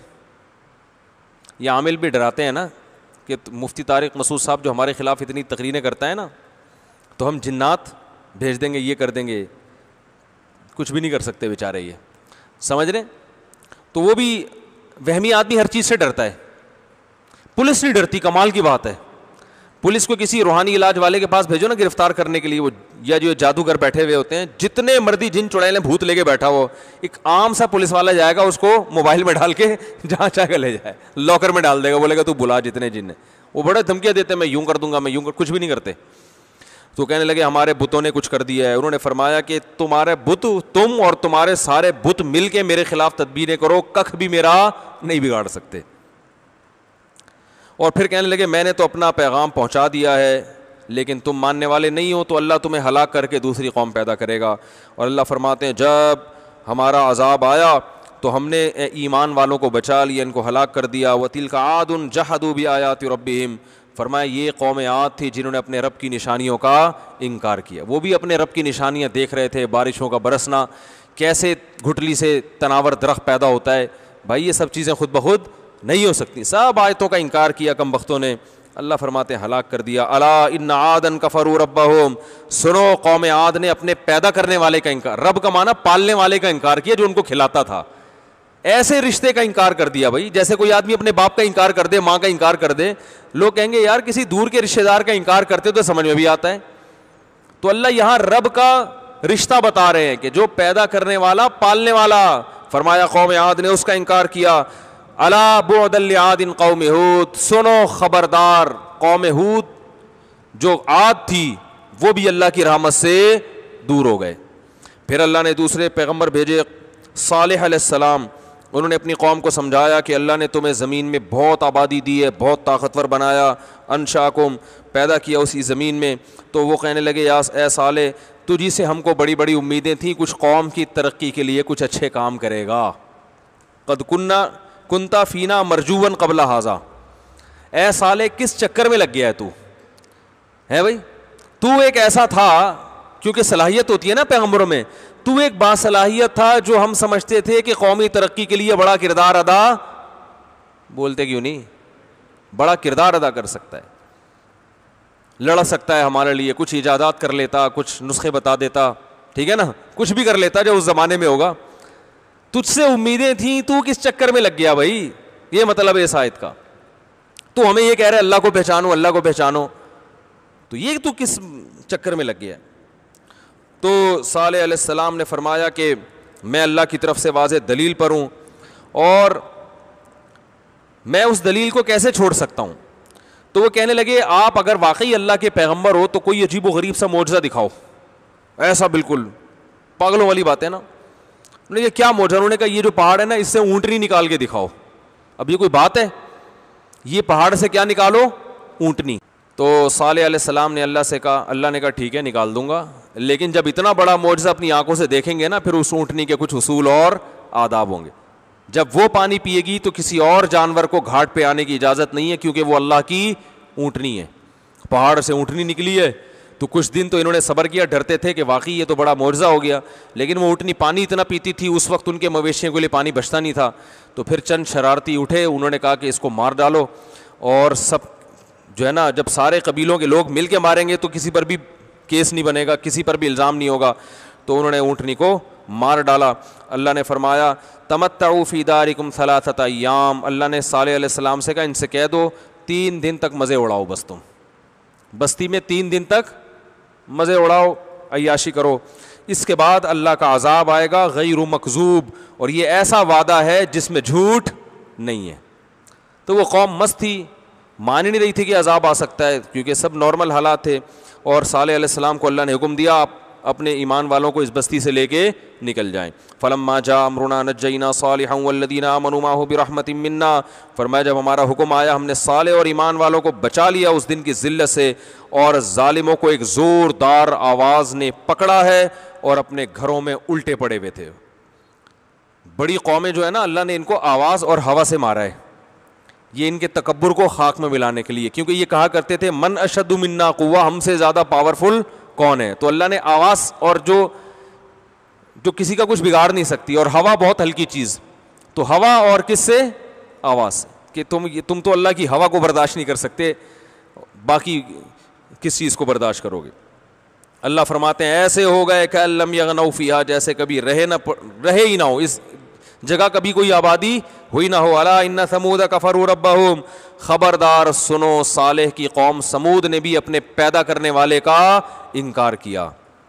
یہ عامل بھی ڈراتے ہیں نا کہ مفتی طارق مسعود صاحب جو ہمارے خلاف اتنی تقریریں کرتا ہے نا، تو ہم جنات بھیج دیں گے، یہ کر دیں گے. کچھ بھی نہیں کر سکتے بیچارے، یہ سمجھ رہے. تو وہ بھی وہمی آدمی ہر چیز سے ڈرتا ہے. پولیس نہیں ڈرتی، کمال کی بات ہے. پولیس کو کسی روحانی علاج والے کے پاس بھیجو نا گرفتار کرنے کے لیے، وہ یا جو جادوگر بیٹھے ہوئے ہوتے ہیں، جتنے مرضی جن چڑیلیں بھوت لے کے بیٹھا ہو، ایک عام سا پولیس والا جائے گا، اس کو موبائل میں ڈال کے جہاں چاہے گا لے جائے، لاکر میں ڈال دے گا، بولے گا تو بلا جتنے جن ہیں. وہ بڑے دھمکیاں دیتے ہیں، میں یوں کر دوں گا، میں یوں کچھ بھی نہیں کرتے. تو کہنے لگے ہمارے بتوں نے کچھ کر دیا ہے. انہوں نے فرمایا کہ تمہارے بت، تم اور تمہارے سارے بت مل کے میرے خلاف تدبیریں کرو، کخ بھی میرا نہیں بگاڑ سکتے. اور پھر کہنے لگے میں نے تو اپنا پیغام پہنچا دیا ہے، لیکن تم ماننے والے نہیں ہو، تو اللہ تمہیں ہلاک کر کے دوسری قوم پیدا کرے گا. اور اللہ فرماتے ہیں جب ہمارا عذاب آیا تو ہم نے ایمان والوں کو بچا لیا، ان کو ہلاک کر دیا. وَتِلْكَ عَادٌ جَحَدُوا بِآيَاتِ رَبِّهِمْ، فرمایا یہ قوم عاد تھی جنہوں نے اپنے رب کی نشانیوں کا انکار کیا. وہ بھی اپنے رب کی نشانیاں دیکھ رہے تھے، بارشوں کا برسنا، کیسے گھٹلی سے تناور درخت پیدا ہوتا ہے. بھائی یہ سب چیزیں خود بخود نہیں ہو سکتی. سب آیتوں کا انکار کیا کم بختوں نے. اللہ فرماتے ہیں ہلاک کر دیا. الا ان عادا کفروا ربهم، سنو قوم عاد نے اپنے پیدا کرنے والے کا انکار، رب کا معنی پالنے والے کا انکار کیا جو ان کو کھلاتا تھا. ایسے رشتے کا انکار کر دیا. بھائی جیسے کوئی آدمی اپنے باپ کا انکار کر دے، ماں کا انکار کر دے، لوگ کہیں گے یار کسی دور کے رشتے دار کا انکار کرتے تو سمجھ میں بھی آتا ہے. تو اللہ یہاں رب کا رشتہ بتا رہے ہیں کہ جو پیدا کرنے والا، پالنے والا. فرمایا قوم عاد نے اس کا انکار کیا. الا بعدا لعاد قوم ہود، سنو خبردار قوم ہود جو عاد تھی وہ بھی اللہ کی رحمت سے دور ہو گئے. پھر اللہ نے دوسرے پیغمبر بھیجے، صالح علیہ السلام. انہوں نے اپنی قوم کو سمجھایا کہ اللہ نے تمہیں زمین میں بہت آبادی دی ہے، بہت طاقتور بنایا، انشاکم پیدا کیا اسی زمین میں. تو وہ کہنے لگے اے صالح تجھی سے ہم کو بڑی بڑی امیدیں تھیں، کچھ قوم کی ترقی کے لیے کچھ اچھے کام کرے گا. قد کنتا فینا مرجوون قبل ھذا، اے صالح کس چکر میں لگ گیا ہے تو ہے بھائی. تو ایک ایسا تھا، کیونکہ صلاحیت ہوتی ہے نا پیغمبروں میں، تو ایک باصلاحیت تھا جو ہم سمجھتے تھے کہ قومی ترقی کے لیے بڑا کردار ادا، بولتے کیوں نہیں، بڑا کردار ادا کر سکتا ہے، لڑ سکتا ہے ہمارے لیے، کچھ ایجادات کر لیتا، کچھ نسخے بتا دیتا، ٹھیک ہے نا، کچھ بھی کر لیتا جو اس زمانے میں ہوگا. تجھ سے امیدیں تھیں، تو کس چکر میں لگ گیا بھائی. یہ مطلب ہے اس آیت کا. تو ہمیں یہ کہہ رہا ہے اللہ کو پہچانو، اللہ کو پہچانو، تو یہ تو کس چکر میں لگ گیا. تو صالح علیہ السلام نے فرمایا کہ میں اللہ کی طرف سے واضح دلیل پر ہوں، اور میں اس دلیل کو کیسے چھوڑ سکتا ہوں. تو وہ کہنے لگے آپ اگر واقعی اللہ کے پیغمبر ہو تو کوئی عجیب و غریب سا معجزہ دکھاؤ. ایسا بالکل پاگلوں والی بات ہے نا. یہ کیا معجزہ؟ انہوں نے کہا یہ جو پہاڑ ہے نا اس سے اونٹنی نکال کے دکھاؤ. اب یہ کوئی بات ہے؟ یہ پہاڑ سے کیا نکالو؟ اونٹنی. تو صالح علیہ السلام نے اللہ سے کہا، اللہ نے کہا ٹھیک ہے نکال دوں گا، لیکن جب اتنا بڑا معجزہ اپنی آنکھوں سے دیکھیں گے نا پھر اس اونٹنی کے کچھ اصول اور آداب ہوں گے. جب وہ پانی پیے گی تو کسی اور جانور کو گھاٹ پہ آنے کی اجازت نہیں ہے، کیونکہ وہ اللہ کی اونٹنی ہے. پہاڑ سے اونٹنی نکلی ہے تو کچھ دن تو انہوں نے صبر کیا, ڈرتے تھے کہ واقعی یہ تو بڑا معجزہ ہو گیا, لیکن وہ اونٹنی پانی اتنا پیتی تھی, اس وقت ان کے مویشیوں کے لیے پانی بچتا نہیں تھا. تو پھر چند شرارتی اٹھے, انہوں نے کہا کہ اس کو مار ڈالو, اور سب جو ہے نا, جب سارے قبیلوں کے لوگ مل کے ماریں گے تو کسی پر بھی کیس نہیں بنے گا, کسی پر بھی الزام نہیں ہوگا. تو انہوں نے اونٹنی کو مار ڈالا. اللہ نے فرمایا تمتعوا فی دارکم ثلاثۃ ایام, اللہ نے صالح علیہ السلام سے کہا ان سے کہہ دو 3 دن تک مزے اڑاؤ, بس تم بستی میں 3 دن تک مزے اڑاؤ, عیاشی کرو. اس کے بعد اللہ کا عذاب آئے گا غیر مکذوب, اور یہ ایسا وعدہ ہے جس میں جھوٹ نہیں ہے. تو وہ قوم مست تھی, مان ہی نہیں رہی تھی کہ عذاب آ سکتا ہے, کیونکہ سب نارمل حالات تھے. اور صالح علیہ السلام کو اللہ نے حکم دیا آپ اپنے ایمان والوں کو اس بستی سے لے کے نکل جائیں. فلما جاء امرنا نجینا صالحا والذین آمنوا معه برحمت منا, فرمایا جب ہمارا حکم آیا ہم نے صالح اور ایمان والوں کو بچا لیا اس دن کی ذلت سے, اور ظالموں کو ایک زوردار آواز نے پکڑا ہے اور اپنے گھروں میں الٹے پڑے ہوئے تھے. بڑی قومیں جو ہے نا, اللہ نے ان کو آواز اور ہوا سے مارا ہے, یہ ان کے تکبر کو خاک میں ملانے کے لیے, کیونکہ یہ کہا کرتے تھے من اشد منا قوہ, ہم سے زیادہ پاورفل کون ہے. تو اللہ نے آواز, اور جو کسی کا کچھ بگاڑ نہیں سکتی, اور ہوا بہت ہلکی چیز, تو ہوا اور کس سے, آواز سے, کہ تم تو اللہ کی ہوا کو برداشت نہیں کر سکتے, باقی کس چیز کو برداشت کرو گے. اللہ فرماتے ہیں ایسے ہو گئے کہ لم یغنوا فیہا, جیسے کبھی رہے ہی نہ ہو, اس جگہ کبھی کوئی آبادی ہوئی نہ ہو. الا ان ثمود کفروا ربہم, خبردار سنو صالح کی قوم سمود نے بھی اپنے پیدا کرنے والے کا انکار کیا,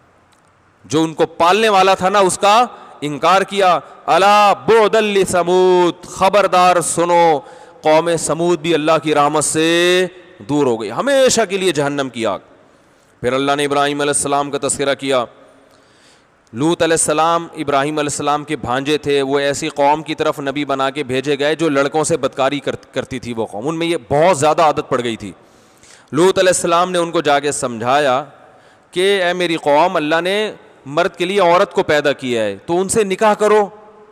جو ان کو پالنے والا تھا نا اس کا انکار کیا. الا بعدا لثمود, خبردار سنو قوم سمود بھی اللہ کی رحمت سے دور ہو گئی, ہمیشہ کے لیے جہنم کی آگ. پھر اللہ نے ابراہیم علیہ السلام کا تذکرہ کیا. لوط علیہ السلام ابراہیم علیہ السلام کے بھانجے تھے, وہ ایسی قوم کی طرف نبی بنا کے بھیجے گئے جو لڑکوں سے بدکاری کرتی تھی. وہ قوم, ان میں یہ بہت زیادہ عادت پڑ گئی تھی. لوط علیہ السلام نے ان کو جا کے سمجھایا کہ اے میری قوم, اللہ نے مرد کے لیے عورت کو پیدا کیا ہے تو ان سے نکاح کرو,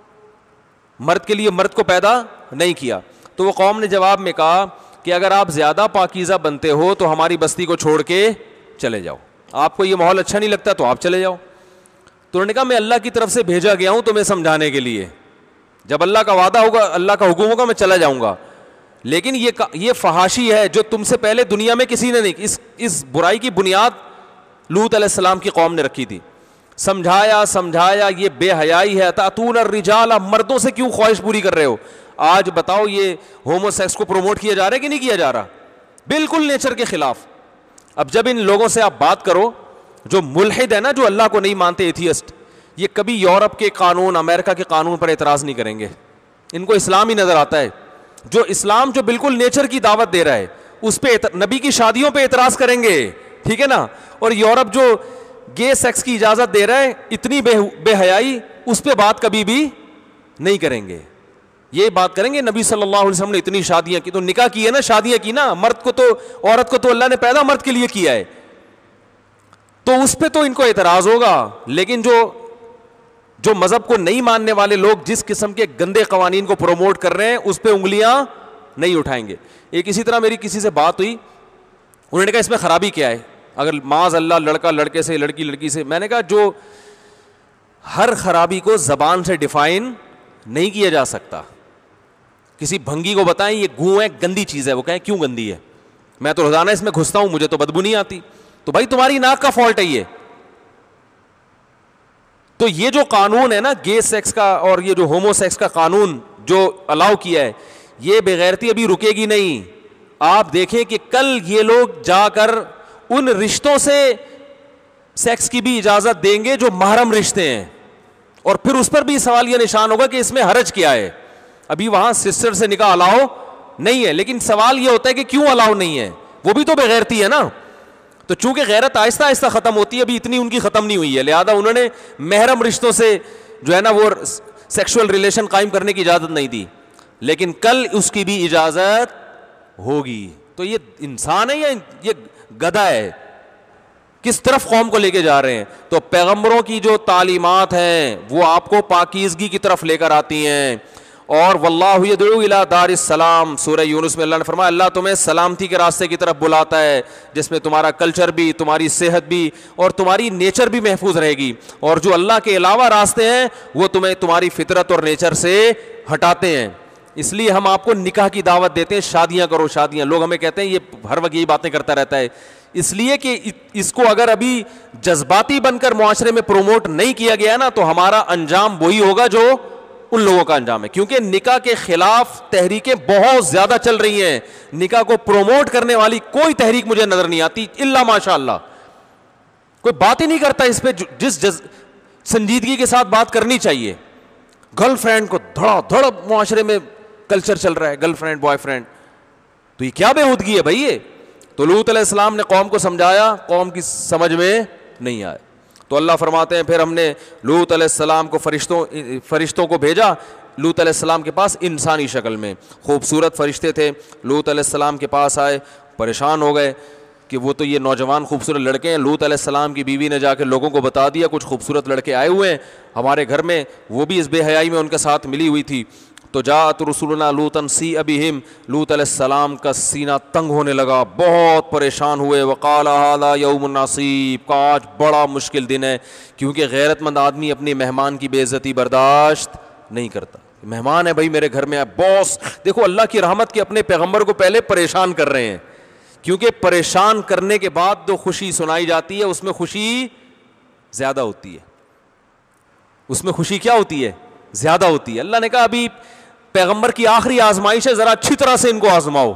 مرد کے لیے مرد کو پیدا نہیں کیا. تو وہ قوم نے جواب میں کہا کہ اگر آپ زیادہ پاکیزہ بنتے ہو تو ہماری بستی کو چھوڑ کے چلے جاؤ, آپ کو یہ ماحول اچھا نہیں لگتا تو آپ چلے جاؤ. تو انہوں نے کہا میں اللہ کی طرف سے بھیجا گیا ہوں تمہیں سمجھانے کے لیے, جب اللہ کا وعدہ ہوگا, اللہ کا حکم ہوگا, میں چلا جاؤں گا. لیکن یہ فحاشی ہے جو تم سے پہلے دنیا میں کسی نے نہیں, اس برائی کی بنیاد لوط علیہ السلام کی قوم نے رکھی تھی. سمجھایا یہ بے حیائی ہے. تاتون الرجال, مردوں سے کیوں خواہش پوری کر رہے ہو؟ آج بتاؤ یہ ہومو سیکس کو پروموٹ کیا جا رہا ہے کہ نہیں کیا جا رہا؟ بالکل نیچر کے خلاف. اب جب ان لوگوں سے آپ بات کرو جو ملحد ہے نا, جو اللہ کو نہیں مانتے, ایتھیسٹ, یہ کبھی یورپ کے قانون, امریکہ کے قانون پر اعتراض نہیں کریں گے. ان کو اسلام ہی نظر آتا ہے. جو اسلام جو بالکل نیچر کی دعوت دے رہا ہے اس پہ, نبی کی شادیوں پہ اعتراض کریں گے, ٹھیک ہے نا. اور یورپ جو گے سیکس کی اجازت دے رہا ہے, اتنی بے حیائی, اس پہ بات کبھی بھی نہیں کریں گے. یہ بات کریں گے نبی صلی اللہ علیہ وسلم نے اتنی شادیاں کی, تو نکاح کی ہے نا, شادیاں کی نا, مرد کو تو, عورت کو تو اللہ نے پیدا مرد کے لیے کیا ہے, تو اس پہ تو ان کو اعتراض ہوگا. لیکن جو مذہب کو نہیں ماننے والے لوگ جس قسم کے گندے قوانین کو پروموٹ کر رہے ہیں اس پہ انگلیاں نہیں اٹھائیں گے. ایک اسی طرح میری کسی سے بات ہوئی, انہوں نے کہا اس میں خرابی کیا ہے اگر معاذ اللہ لڑکا لڑکے سے, لڑکی لڑکی سے. میں نے کہا جو ہر خرابی کو زبان سے ڈیفائن نہیں کیا جا سکتا. کسی بھنگی کو بتائیں یہ گوں ہے, گندی چیز ہے, وہ کہیں کیوں گندی ہے, میں تو روزانہ اس میں گھستا ہوں, مجھے تو بدبو نہیں آتی. تو بھائی تمہاری ناک کا فالٹ ہے یہ. تو یہ جو قانون ہے نا گے سیکس کا, اور یہ جو ہومو سیکس کا قانون جو الاؤ کیا ہے, یہ بغیرتی ابھی رکے گی نہیں. آپ دیکھیں کہ کل یہ لوگ جا کر ان رشتوں سے سیکس کی بھی اجازت دیں گے جو محرم رشتے ہیں, اور پھر اس پر بھی سوال یہ نشان ہوگا کہ اس میں حرج کیا ہے. ابھی وہاں سسٹر سے نکاح الاؤ نہیں ہے, لیکن سوال یہ ہوتا ہے کہ کیوں الاؤ نہیں ہے, وہ بھی تو بغیرتی ہے نا. تو چونکہ غیرت آہستہ آہستہ ختم ہوتی ہے, ابھی اتنی ان کی ختم نہیں ہوئی ہے, لہذا انہوں نے محرم رشتوں سے جو ہے نا وہ سیکشول ریلیشن قائم کرنے کی اجازت نہیں دی, لیکن کل اس کی بھی اجازت ہوگی. تو یہ انسان ہے یا یہ گدھا ہے؟ کس طرف قوم کو لے کے جا رہے ہیں؟ تو پیغمبروں کی جو تعلیمات ہیں وہ آپ کو پاکیزگی کی طرف لے کر آتی ہیں, اور واللہ یدعو الی دار السلام، سورہ یونس میں اللہ نے فرمایا اللہ تمہیں سلامتی کے راستے کی طرف بلاتا ہے، جس میں تمہارا کلچر بھی، تمہاری صحت بھی اور تمہاری نیچر بھی محفوظ رہے گی، اور جو اللہ کے علاوہ راستے ہیں وہ تمہیں تمہاری فطرت اور نیچر سے ہٹاتے ہیں۔ اس لیے ہم آپ کو نکاح کی دعوت دیتے ہیں، شادیاں کرو شادیاں۔ لوگ ہمیں کہتے ہیں یہ ہر وقت یہی باتیں کرتا رہتا ہے، اس لیے کہ اس کو اگر ابھی جذباتی بن کر معاشرے میں پروموٹ نہیں کیا گیا نا تو ہمارا انجام وہی ہوگا جو ان لوگوں کا انجام ہے، کیونکہ نکاح کے خلاف تحریکیں بہت زیادہ چل رہی ہیں۔ نکاح کو پروموٹ کرنے والی کوئی تحریک مجھے نظر نہیں آتی الا ماشاء اللہ، کوئی بات ہی نہیں کرتا اس پہ جس سنجیدگی کے ساتھ بات کرنی چاہیے۔ گرل فرینڈ کو دھڑا دھڑ معاشرے میں کلچر چل رہا ہے، گرل فرینڈ بوائے فرینڈ، تو یہ کیا بےہودگی ہے بھائی؟ یہ تو لوط علیہ السلام نے قوم کو سمجھایا، قوم کی سمجھ میں نہیں آئے، تو اللہ فرماتے ہیں پھر ہم نے لوط علیہ السلام کو فرشتوں کو بھیجا لوط علیہ السلام کے پاس انسانی شکل میں، خوبصورت فرشتے تھے، لوط علیہ السلام کے پاس آئے، پریشان ہو گئے کہ وہ تو یہ نوجوان خوبصورت لڑکے ہیں۔ لوط علیہ السلام کی بیوی نے جا کے لوگوں کو بتا دیا کچھ خوبصورت لڑکے آئے ہوئے ہیں ہمارے گھر میں، وہ بھی اس بے حیائی میں ان کے ساتھ ملی ہوئی تھی۔ تو جاءت رسولنا لوطا سیء بہم، لوط علیہ السلام کا سینہ تنگ ہونے لگا، بہت پریشان ہوئے۔ وقال ھذا یوم عصیب، کہ آج بڑا مشکل دن ہے، کیونکہ غیرت مند آدمی اپنی مہمان کی بے عزتی برداشت نہیں کرتا۔ مہمان ہے بھائی میرے گھر میں، باس دیکھو اللہ کی رحمت کے اپنے پیغمبر کو پہلے پریشان کر رہے ہیں، کیونکہ پریشان کرنے کے بعد جو خوشی سنائی جاتی ہے اس میں خوشی زیادہ ہوتی ہے، اس میں خوشی کیا ہوتی ہے؟ زیادہ ہوتی ہے۔ اللہ نے کہا ابھی پیغمبر کی آخری آزمائش ہے، ذرا اچھی طرح سے ان کو آزماؤ۔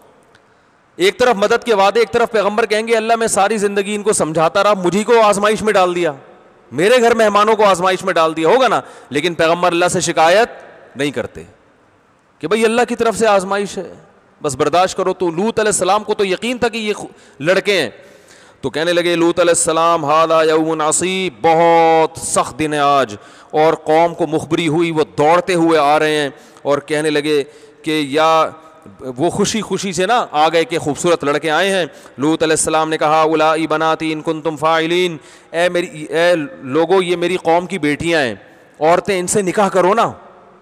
ایک طرف مدد کے وعدے، ایک طرف پیغمبر کہیں گے اللہ میں ساری زندگی ان کو سمجھاتا رہا، مجھی کو آزمائش میں ڈال دیا، میرے گھر مہمانوں کو آزمائش میں ڈال دیا، ہوگا نا؟ لیکن پیغمبر اللہ سے شکایت نہیں کرتے کہ بھئی اللہ کی طرف سے آزمائش ہے، بس برداشت کرو۔ تو لوط علیہ السلام کو تو یقین تھا کہ یہ لڑکے ہیں، تو کہنے لگے لوط علیہ السلام ھذا یوم عصیب، بہت سخت دن ہے آج، اور قوم کو مخبری ہوئی، وہ دوڑتے ہوئے آ رہے ہیں اور کہنے لگے کہ یا وہ خوشی سے نا آ گئے کہ خوبصورت لڑکے آئے ہیں۔ لوط علیہ السلام نے کہا اولائی بناتی ان کنتم فاعلین، اے لوگو یہ میری قوم کی بیٹیاں ہیں، عورتیں ان سے نکاح کرو نا۔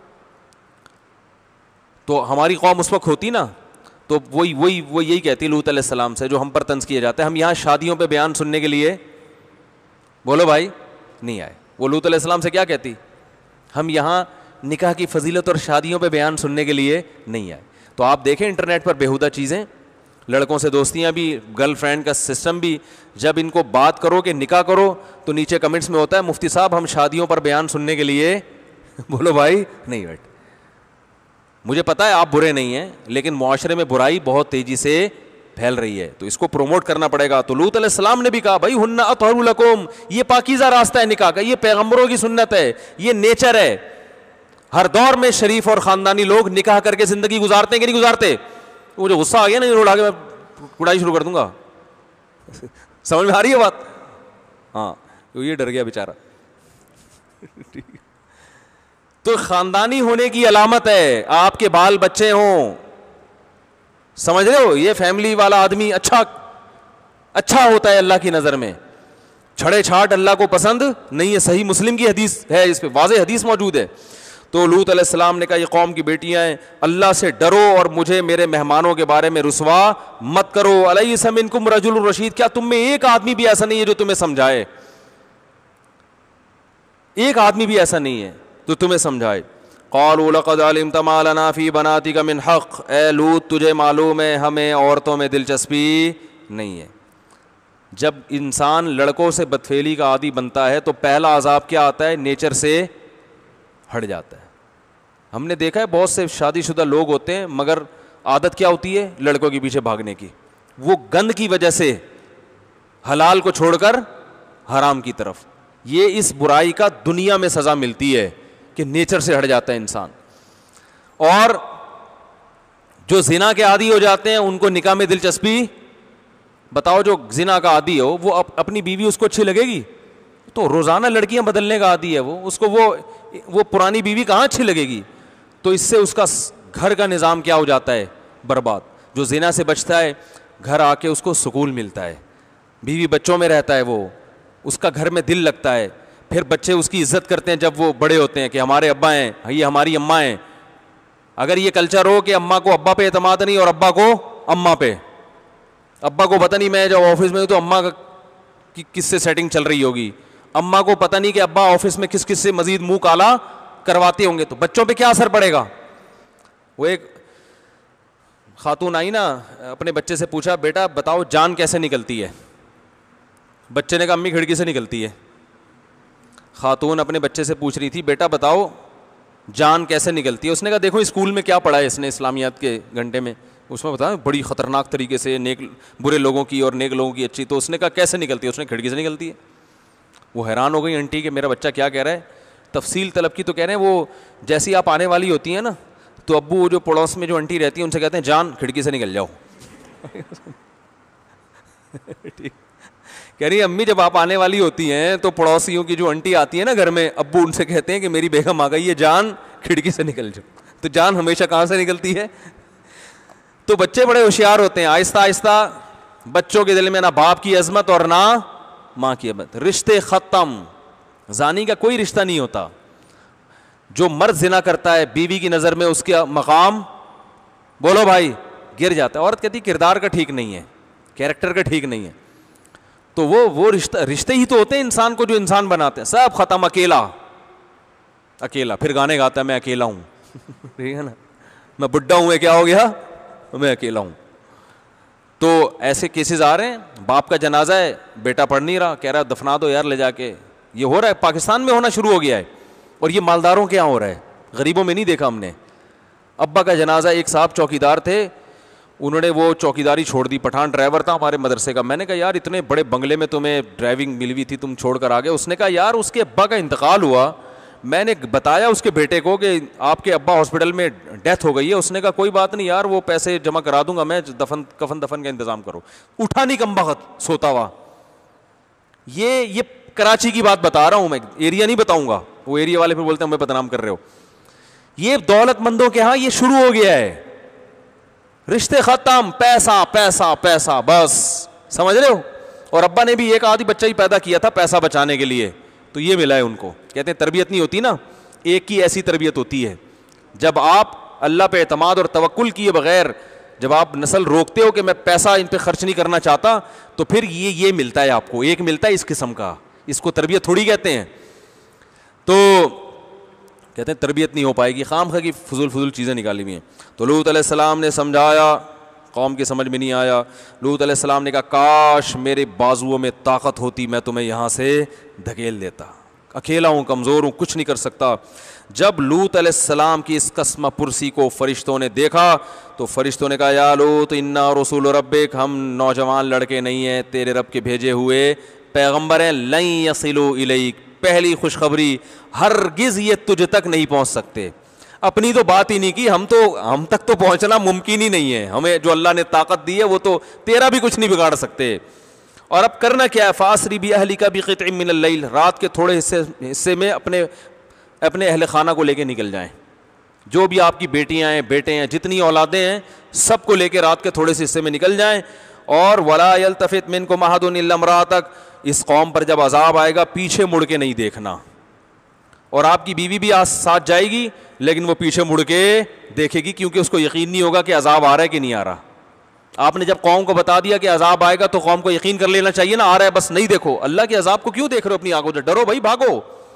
تو ہماری قوم اس وقت ہوتی نا تو وہ یہی کہتی لوط علیہ السلام سے جو ہم پر طنز کیا جاتا ہے، ہم یہاں شادیوں پہ بیان سننے کے لیے بولو بھائی نہیں آئے۔ وہ لوط علیہ السلام سے کیا کہتی؟ ہم یہاں نکاح کی فضیلت اور شادیوں پہ بیان سننے کے لیے نہیں آئے۔ تو آپ دیکھیں انٹرنیٹ پر بےہودہ چیزیں، لڑکوں سے دوستیاں بھی، گرل فرینڈ کا سسٹم بھی، جب ان کو بات کرو کہ نکاح کرو تو نیچے کمنٹس میں ہوتا ہے مفتی صاحب ہم شادیوں پر بیان سننے کے لیے بولو بھائی نہیں بیٹھ۔ مجھے پتا ہے آپ برے نہیں ہیں، لیکن معاشرے میں برائی بہت تیزی سے پھیل رہی ہے، تو اس کو پروموٹ کرنا پڑے گا۔ تو لوط علیہ السلام نے بھی کہا بھائی ہن اطہر لکم، یہ پاکیزہ راستہ ہے نکاح کا، یہ پیغمبروں کی سنت ہے، یہ نیچر ہے۔ ہر دور میں شریف اور خاندانی لوگ نکاح کر کے زندگی گزارتے ہیں کہ نہیں گزارتے؟ مجھے غصہ آ گیا نا، روڈ آگے میں کڑائی شروع کر دوں گا، سمجھ میں آ رہی ہے بات؟ ہاں یہ ڈر گیا بیچارہ۔ تو خاندانی ہونے کی علامت ہے آپ کے بال بچے ہوں، سمجھ رہے ہو؟ یہ فیملی والا آدمی اچھا ہوتا ہے اللہ کی نظر میں، چھڑے چھاٹ اللہ کو پسند نہیں ہے۔ صحیح مسلم کی حدیث ہے، اس پہ واضح حدیث موجود ہے۔ تو لوط علیہ السلام نے کہا یہ قوم کی بیٹیاں ہیں، اللہ سے ڈرو اور مجھے میرے مہمانوں کے بارے میں رسوا مت کرو۔ الیس منکم رجل رشید، کیا تم میں ایک آدمی بھی ایسا نہیں ہے جو تمہیں سمجھائے؟ ایک آدمی بھی ایسا نہیں ہے تو تمہیں سمجھائے۔ قالوا لقد علمت ما لنا فی بناتک من حق، اے لوط تجھے معلوم ہے ہمیں عورتوں میں دلچسپی نہیں ہے۔ جب انسان لڑکوں سے بدفعلی کا عادی بنتا ہے تو پہلا عذاب کیا آتا ہے؟ نیچر سے ہٹ جاتا ہے۔ ہم نے دیکھا ہے بہت سے شادی شدہ لوگ ہوتے ہیں مگر عادت کیا ہوتی ہے؟ لڑکوں کے پیچھے بھاگنے کی۔ وہ گند کی وجہ سے حلال کو چھوڑ کر حرام کی طرف، یہ اس برائی کا دنیا میں سزا ملتی ہے کہ نیچر سے ہٹ جاتا ہے انسان۔ اور جو زنا کے عادی ہو جاتے ہیں ان کو نکاح میں دلچسپی، بتاؤ جو زنا کا عادی ہو وہ اپنی بیوی اس کو اچھی لگے گی؟ تو روزانہ لڑکیاں بدلنے کا عادی ہے وہ، اس کو وہ پرانی بیوی کہاں اچھی لگے گی؟ تو اس سے اس کا گھر کا نظام کیا ہو جاتا ہے؟ برباد۔ جو زنا سے بچتا ہے گھر آ کے اس کو سکون ملتا ہے، بیوی بچوں میں رہتا ہے، وہ اس کا گھر میں دل لگتا ہے، پھر بچے اس کی عزت کرتے ہیں جب وہ بڑے ہوتے ہیں کہ ہمارے ابا ہیں، یہ ہماری اماں ہیں، اگر یہ کلچر ہو کہ اماں کو ابا پہ اعتماد نہیں اور ابا کو اماں پہ, ابا کو پتہ نہیں میں جب آفس میں ہوں تو اماں کس سے سیٹنگ چل رہی ہوگی, اماں کو پتہ نہیں کہ ابا آفس میں کس کس سے مزید منہ کالا کرواتے ہوں گے, تو بچوں پہ کیا اثر پڑے گا. وہ ایک خاتون آئی نا, اپنے بچے سے پوچھا بیٹا بتاؤ جان کیسے نکلتی ہے, بچے نے کہا امی کھڑکی سے نکلتی ہے. خاتون اپنے بچے سے پوچھ رہی تھی بیٹا بتاؤ جان کیسے نکلتی ہے, اس نے کہا دیکھو اسکول میں کیا پڑھا ہے اس نے اسلامیات کے گھنٹے میں, اس میں بتایا بڑی خطرناک طریقے سے نیک برے لوگوں کی اور نیک لوگوں کی اچھی, تو اس نے کہا کیسے نکلتی ہے, اس نے کھڑکی سے نکلتی ہے. وہ حیران ہو گئی آنٹی کہ میرا بچہ کیا کہہ رہا ہے, تفصیل طلب کی, تو کہہ رہے ہیں وہ جیسی آپ آنے والی ہوتی ہیں نا تو ابو جو پڑوس میں جو آنٹی رہتی ہیں ان سے کہتے ہیں جان کھڑکی سے نکل جاؤ. کہہ رہی امی جب آپ آنے والی ہوتی ہیں تو پڑوسیوں کی جو آنٹی آتی ہے نا گھر میں, ابو ان سے کہتے ہیں کہ میری بیگم آ گئی ہے جان کھڑکی سے نکل جاؤ. تو جان ہمیشہ کہاں سے نکلتی ہے. تو بچے بڑے ہوشیار ہوتے ہیں, آہستہ آہستہ بچوں کے دل میں نہ باپ کی عظمت اور نہ ماں کی عظمت, رشتے ختم. زانی کا کوئی رشتہ نہیں ہوتا. جو مرد زنا کرتا ہے بیوی کی نظر میں اس کا مقام بولو بھائی گر جاتا ہے. عورت کہتی کردار کا ٹھیک نہیں ہے, کیریکٹر کا ٹھیک نہیں ہے, تو وہ رشتے ہی تو ہوتے ہیں انسان کو جو انسان بناتے ہیں. سب ختم, اکیلا اکیلا, پھر گانے گاتا ہے میں اکیلا ہوں, ٹھیک ہے نا, میں بڈھا ہوں, کیا ہو گیا میں اکیلا ہوں. تو ایسے کیسز آ رہے ہیں, باپ کا جنازہ ہے بیٹا پڑھ نہیں رہا, کہہ رہا دفنا دو یار لے جا کے. یہ ہو رہا ہے پاکستان میں, ہونا شروع ہو گیا ہے, اور یہ مالداروں کے یہاں ہو رہا ہے, غریبوں میں نہیں دیکھا ہم نے. ابا کا جنازہ, ایک صاحب چوکیدار تھے, انہوں نے وہ چوکیداری چھوڑ دی, پٹھان ڈرائیور تھا ہمارے مدرسے کا. میں نے کہا یار اتنے بڑے بنگلے میں تمہیں ڈرائیونگ ملی ہوئی تھی, تم چھوڑ کر آ گئے. اس نے کہا یار اس کے ابا کا انتقال ہوا, میں نے بتایا اس کے بیٹے کو کہ آپ کے ابا ہاسپٹل میں ڈیتھ ہو گئی ہے. اس نے کہا کوئی بات نہیں یار وہ پیسے جمع کرا دوں گا میں, کفن دفن کا انتظام کرو. اٹھا نہیں کم بخت سوتا ہوا. یہ کراچی کی بات بتا رہا ہوں میں, ایریا نہیں بتاؤں گا, وہ ایریا والے پھر بولتے ہیں ہمیں بدنام کر رہے ہو. یہ دولت مندوں کے ہاں یہ شروع ہو گیا ہے, رشتے ختم, پیسہ پیسہ پیسہ بس, سمجھ رہے ہو. اور ابا نے بھی ایک آدھی بچہ ہی پیدا کیا تھا پیسہ بچانے کے لیے, تو یہ ملا ہے ان کو. کہتے ہیں تربیت نہیں ہوتی نا, ایک کی ایسی تربیت ہوتی ہے جب آپ اللہ پہ اعتماد اور توکل کیے بغیر جب آپ نسل روکتے ہو کہ میں پیسہ ان پہ خرچ نہیں کرنا چاہتا, تو پھر یہ ملتا ہے آپ کو, ایک ملتا ہے اس قسم کا. اس کو تربیت تھوڑی کہتے ہیں. تو کہتے ہیں تربیت نہیں ہو پائے گی, خام خواہ کی فضول چیزیں نکالی ہوئی ہیں. تو لوط علیہ السلام نے سمجھایا, قوم کی سمجھ میں نہیں آیا. لوط علیہ السلام نے کہا کاش میرے بازوؤں میں طاقت ہوتی, میں تمہیں یہاں سے دھکیل دیتا, اکیلا ہوں, کمزور ہوں, کچھ نہیں کر سکتا. جب لوط علیہ السلام کی اس قسمہ پرسی کو فرشتوں نے دیکھا تو فرشتوں نے کہا یا لوط انا رسول ربک, ہم نوجوان لڑکے نہیں ہیں, تیرے رب کے بھیجے ہوئے پیغمبر ہیں. لن یصلوا الیک, پہلی خوشخبری ہرگز یہ تجھ تک نہیں پہنچ سکتے. اپنی تو بات ہی نہیں کی, ہم تک تو پہنچنا ممکن ہی نہیں ہے. ہمیں جو اللہ نے طاقت دی ہے وہ تو تیرا بھی کچھ نہیں بگاڑ سکتے. اور اب کرنا کیا ہے, فاسری باہلک بقطع من اللیل, رات کے تھوڑے حصے میں اپنے اہل خانہ کو لے کے نکل جائیں. جو بھی آپ کی بیٹیاں ہیں بیٹے ہیں جتنی اولادیں ہیں سب کو لے کے رات کے تھوڑے سے حصے میں نکل جائیں. اور ولا یلتفت منکم احد الا امرأتک, اس قوم پر جب عذاب آئے گا پیچھے مڑ کے نہیں دیکھنا. اور آپ کی بیوی بھی ساتھ جائے گی لیکن وہ پیچھے مڑ کے دیکھے گی, کیونکہ اس کو یقین نہیں ہوگا کہ عذاب آ رہا ہے کہ نہیں آ رہا. آپ نے جب قوم کو بتا دیا کہ عذاب آئے گا تو قوم کو یقین کر لینا چاہیے نا, آ رہا ہے بس نہیں دیکھو. اللہ کے عذاب کو کیوں دیکھ رہے ہو اپنی آنکھوں سے, ڈرو بھائی بھاگو.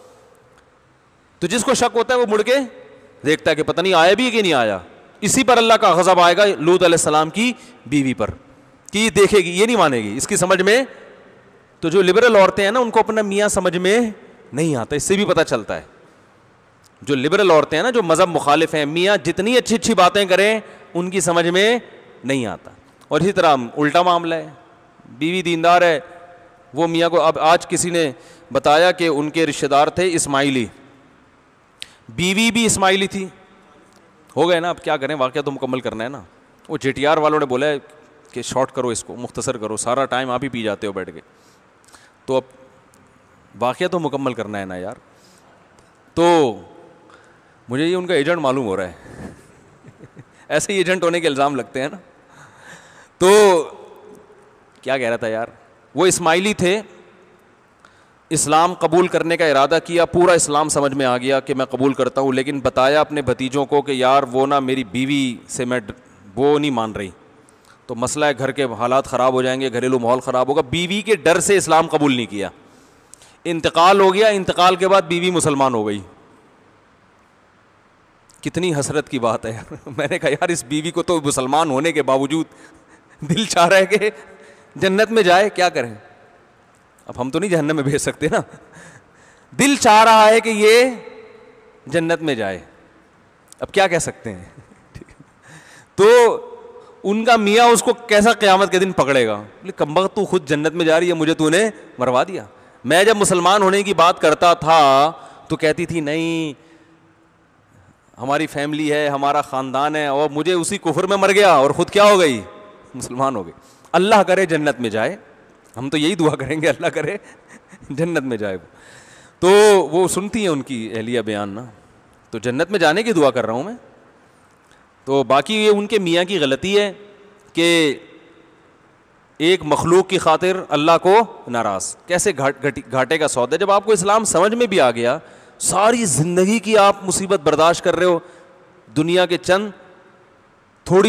تو جس کو شک ہوتا ہے وہ مڑ کے دیکھتا ہے کہ پتہ نہیں آیا بھی کہ نہیں آیا. اسی پر اللہ کا غضب آئے گا لوط علیہ السلام کی بیوی پر کہ یہ دیکھے گی, یہ نہیں مانے گی, اس کی سمجھ میں. تو جو لبرل عورتیں ہیں نا ان کو اپنا میاں سمجھ میں نہیں آتا, اس سے بھی پتہ چلتا ہے. جو لبرل عورتیں ہیں نا جو مذہب مخالف ہیں, میاں جتنی اچھی باتیں کریں ان کی سمجھ میں نہیں آتا. اور اسی طرح الٹا معاملہ ہے, بیوی دیندار ہے وہ میاں کو, اب آج کسی نے بتایا کہ ان کے رشتہ دار تھے اسماعیلی, بیوی بھی اسماعیلی تھی. ہو گئے نا, اب کیا کریں, واقعہ تو مکمل کرنا ہے نا. وہ جے ٹی آر والوں نے بولا ہے کہ شارٹ کرو اس کو, مختصر کرو, سارا ٹائم آپ ہی پی جاتے ہو بیٹھ کے. تو اب واقعہ تو مکمل کرنا ہے نا یار. تو مجھے یہ ان کا ایجنٹ معلوم ہو رہا ہے, ایسے ہی ایجنٹ ہونے کے الزام لگتے ہیں نا. تو کیا کہہ رہا تھا یار, وہ اسماعیلی تھے اسلام قبول کرنے کا ارادہ کیا, پورا اسلام سمجھ میں آ گیا کہ میں قبول کرتا ہوں, لیکن بتایا اپنے بھتیجوں کو کہ یار وہ نا میری بیوی سے میں وہ نہیں مان رہی, تو مسئلہ ہے گھر کے حالات خراب ہو جائیں گے, گھریلو ماحول خراب ہوگا. بیوی کے ڈر سے اسلام قبول نہیں کیا, انتقال ہو گیا, انتقال کے بعد بیوی مسلمان ہو گئی. کتنی حسرت کی بات ہے یار. میں نے کہا یار اس بیوی کو تو مسلمان ہونے کے باوجود دل چاہ رہا ہے کہ جنت میں جائے, کیا کریں. اب ہم تو نہیں جہنم میں بھیج سکتے نا, دل چاہ رہا ہے کہ یہ جنت میں جائے, اب کیا کہہ سکتے ہیں. تو ان کا میاں اس کو کیسا قیامت کے دن پکڑے گا, کمبخت تو خود جنت میں جا رہی ہے, مجھے تو نے مروا دیا. میں جب مسلمان ہونے کی بات کرتا تھا تو کہتی تھی نہیں ہماری فیملی ہے, ہمارا خاندان ہے, اور مجھے اسی کفر میں مر گیا اور خود کیا ہو گئی, مسلمان ہو گئی. اللہ کرے جنت میں جائے, ہم تو یہی دعا کریں گے اللہ کرے جنت میں جائے. تو وہ سنتی ہیں ان کی اہلیہ بیان نا, تو جنت میں جانے کی دعا کر رہا ہوں میں. تو باقی یہ ان کے میاں کی غلطی ہے کہ ایک مخلوق کی خاطر اللہ کو ناراض, کیسے گھاٹے کا سودا. جب آپ کو اسلام سمجھ میں بھی آ گیا, ساری زندگی کی آپ مصیبت برداشت کر رہے ہو, دنیا کے چند تھوڑی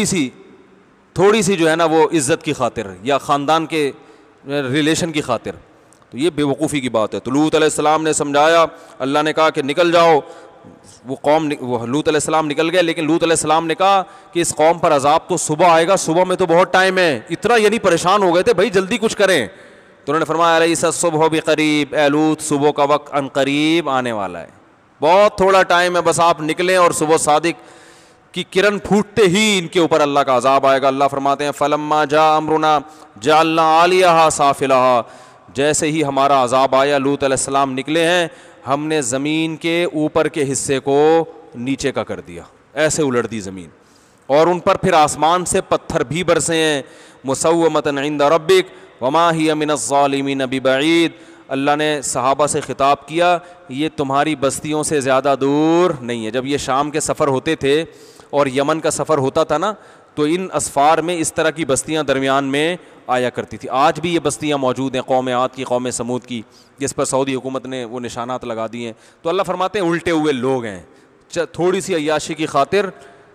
سی جو ہے نا وہ عزت کی خاطر یا خاندان کے ریلیشن کی خاطر, تو یہ بے وقوفی کی بات ہے. تو لوط علیہ السلام نے سمجھایا, اللہ نے کہا کہ نکل جاؤ. وہ لوط علیہ السلام نکل گئے, لیکن لوط علیہ السلام نے کہا کہ اس قوم پر عذاب تو صبح آئے گا, صبح میں تو بہت ٹائم ہے. اتنا یعنی پریشان ہو گئے تھے بھائی جلدی کچھ کریں. تو انہوں نے فرمایا الیس الصبح بقریب, اے لوط صبح کا وقت ان قریب آنے والا ہے, بہت تھوڑا ٹائم ہے, بس آپ نکلیں اور صبح صادق کی کرن پھوٹتے ہی ان کے اوپر اللہ کا عذاب آئے گا. اللہ فرماتے ہیں فلما جاء امرنا جعلنا عالیہا سافلہا, جیسے ہی ہمارا عذاب آیا لوط علیہ السلام نکلے ہیں, ہم نے زمین کے اوپر کے حصے کو نیچے کا کر دیا, ایسے الٹ دی زمین, اور ان پر پھر آسمان سے پتھر بھی برسے ہیں. مسومۃ عند ربک وما ہی من الظالمین ببعید. اللہ نے صحابہ سے خطاب کیا, یہ تمہاری بستیوں سے زیادہ دور نہیں ہے. جب یہ شام کے سفر ہوتے تھے اور یمن کا سفر ہوتا تھا نا, تو ان اسفار میں اس طرح کی بستیاں درمیان میں آیا کرتی تھی. آج بھی یہ بستیاں موجود ہیں, قوم عاد کی, قوم سمود کی, جس پر سعودی حکومت نے وہ نشانات لگا دیے ہیں. تو اللہ فرماتے ہیں الٹے ہوئے لوگ ہیں, تھوڑی سی عیاشی کی خاطر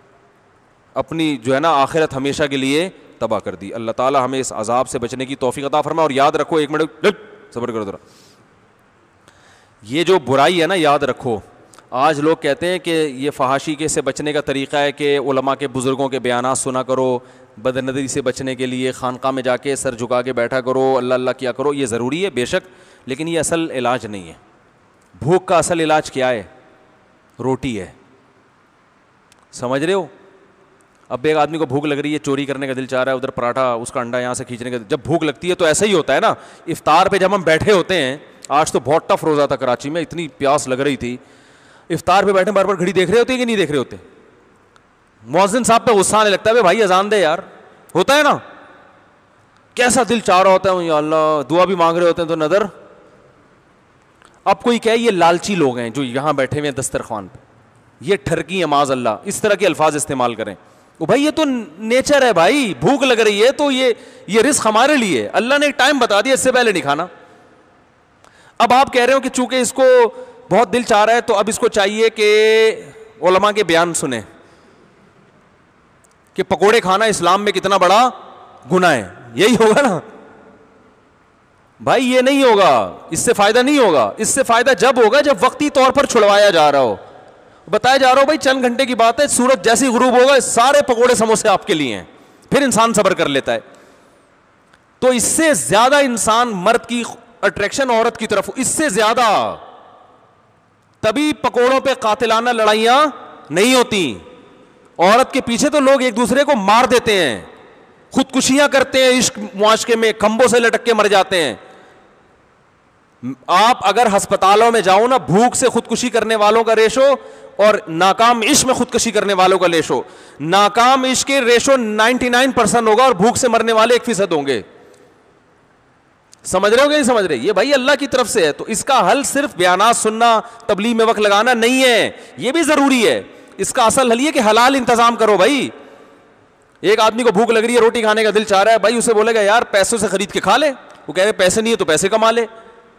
اپنی جو ہے نا آخرت ہمیشہ کے لیے تباہ کر دی. اللہ تعالی ہمیں اس عذاب سے بچنے کی توفیق عطا فرمائے. اور یاد رکھو, ایک منٹ صبر کرو ذرا, یہ جو برائی ہے نا یاد رکھو, آج لوگ کہتے ہیں کہ یہ فحاشی کے سے بچنے کا طریقہ ہے کہ علماء کے بزرگوں کے بیانات سنا کرو, بد نظری سے بچنے کے لیے خانقاہ میں جا کے سر جھکا کے بیٹھا کرو, اللہ اللہ کیا کرو. یہ ضروری ہے بے شک, لیکن یہ اصل علاج نہیں ہے. بھوک کا اصل علاج کیا ہے؟ روٹی ہے. سمجھ رہے ہو؟ اب ایک آدمی کو بھوک لگ رہی ہے, چوری کرنے کا دل چاہ رہا ہے, ادھر پراٹھا اس کا انڈا یہاں سے کھینچنے کا. جب بھوک لگتی ہے تو ایسا ہی ہوتا ہے نا. افطار پہ جب ہم بیٹھے ہوتے ہیں, آج تو بہت ٹف روزہ تھا کراچی میں, اتنی پیاس لگ رہی تھی, افطار پہ بیٹھے بار بار گھڑی دیکھ رہے ہوتے ہیں کہ نہیں دیکھ رہے ہوتے؟ مؤذن صاحب پہ غصہ آنے لگتا ہے, بھائی اذان دے یار, ہوتا ہے نا, کیسا دل چاہ رہا ہوتا ہے, یا اللہ دعا بھی مانگ رہے ہوتے ہیں تو نظر. اب کوئی کہے یہ لالچی لوگ ہیں جو یہاں بیٹھے ہوئے ہیں دسترخوان پہ, یہ ٹھرکی ہیں معاذ اللہ, اس طرح کے الفاظ استعمال کریں. وہ بھائی یہ تو نیچر ہے بھائی, بھوک لگ رہی ہے تو یہ رزق ہمارے لیے, اللہ نے ایک ٹائم بتا دیا, اس سے پہلے نہیں کھانا. اب آپ کہہ رہے ہو کہ چونکہ اس کو بہت دل چاہ رہا ہے تو اب اس کو چاہیے کہ علماء کے بیان سنیں کہ پکوڑے کھانا اسلام میں کتنا بڑا گناہ ہے. یہی ہوگا نا بھائی, یہ نہیں ہوگا, اس سے فائدہ نہیں ہوگا. اس سے فائدہ جب ہوگا جب وقتی طور پر چھڑوایا جا رہا ہو. بتایا جا رہا ہو بھائی چند گھنٹے کی بات ہے, سورج جیسی غروب ہوگا سارے پکوڑے سموسے آپ کے لیے ہیں, پھر انسان صبر کر لیتا ہے. تو اس سے زیادہ انسان مرد کی اٹریکشن عورت کی طرف, اس سے زیادہ, تبھی پکوڑوں پہ قاتلانہ لڑائیاں نہیں ہوتی. عورت کے پیچھے تو لوگ ایک دوسرے کو مار دیتے ہیں, خودکشیاں کرتے ہیں, عشق معاشقے میں کھمبوں سے لٹک کے مر جاتے ہیں. آپ اگر ہسپتالوں میں جاؤ نا, بھوک سے خودکشی کرنے والوں کا ریشو اور ناکام عشق میں خودکشی کرنے والوں کا ریشو, ناکام عشق کے ریشو 99% ہوگا اور بھوک سے مرنے والے 1% ہوں گے. سمجھ رہے ہو کہ نہیں سمجھ رہے؟ یہ بھائی اللہ کی طرف سے ہے. تو اس کا حل صرف بیانات سننا, تبلیغ میں وقت لگانا نہیں ہے, یہ بھی ضروری ہے. اس کا اصل حل یہ کہ حلال انتظام کرو بھائی. ایک آدمی کو بھوک لگ رہی ہے, روٹی کھانے کا دل چاہ رہا ہے, بھائی اسے بولے گا یار پیسوں سے خرید کے کھا لے. وہ کہہ رہے پیسے نہیں ہے تو پیسے کما لے.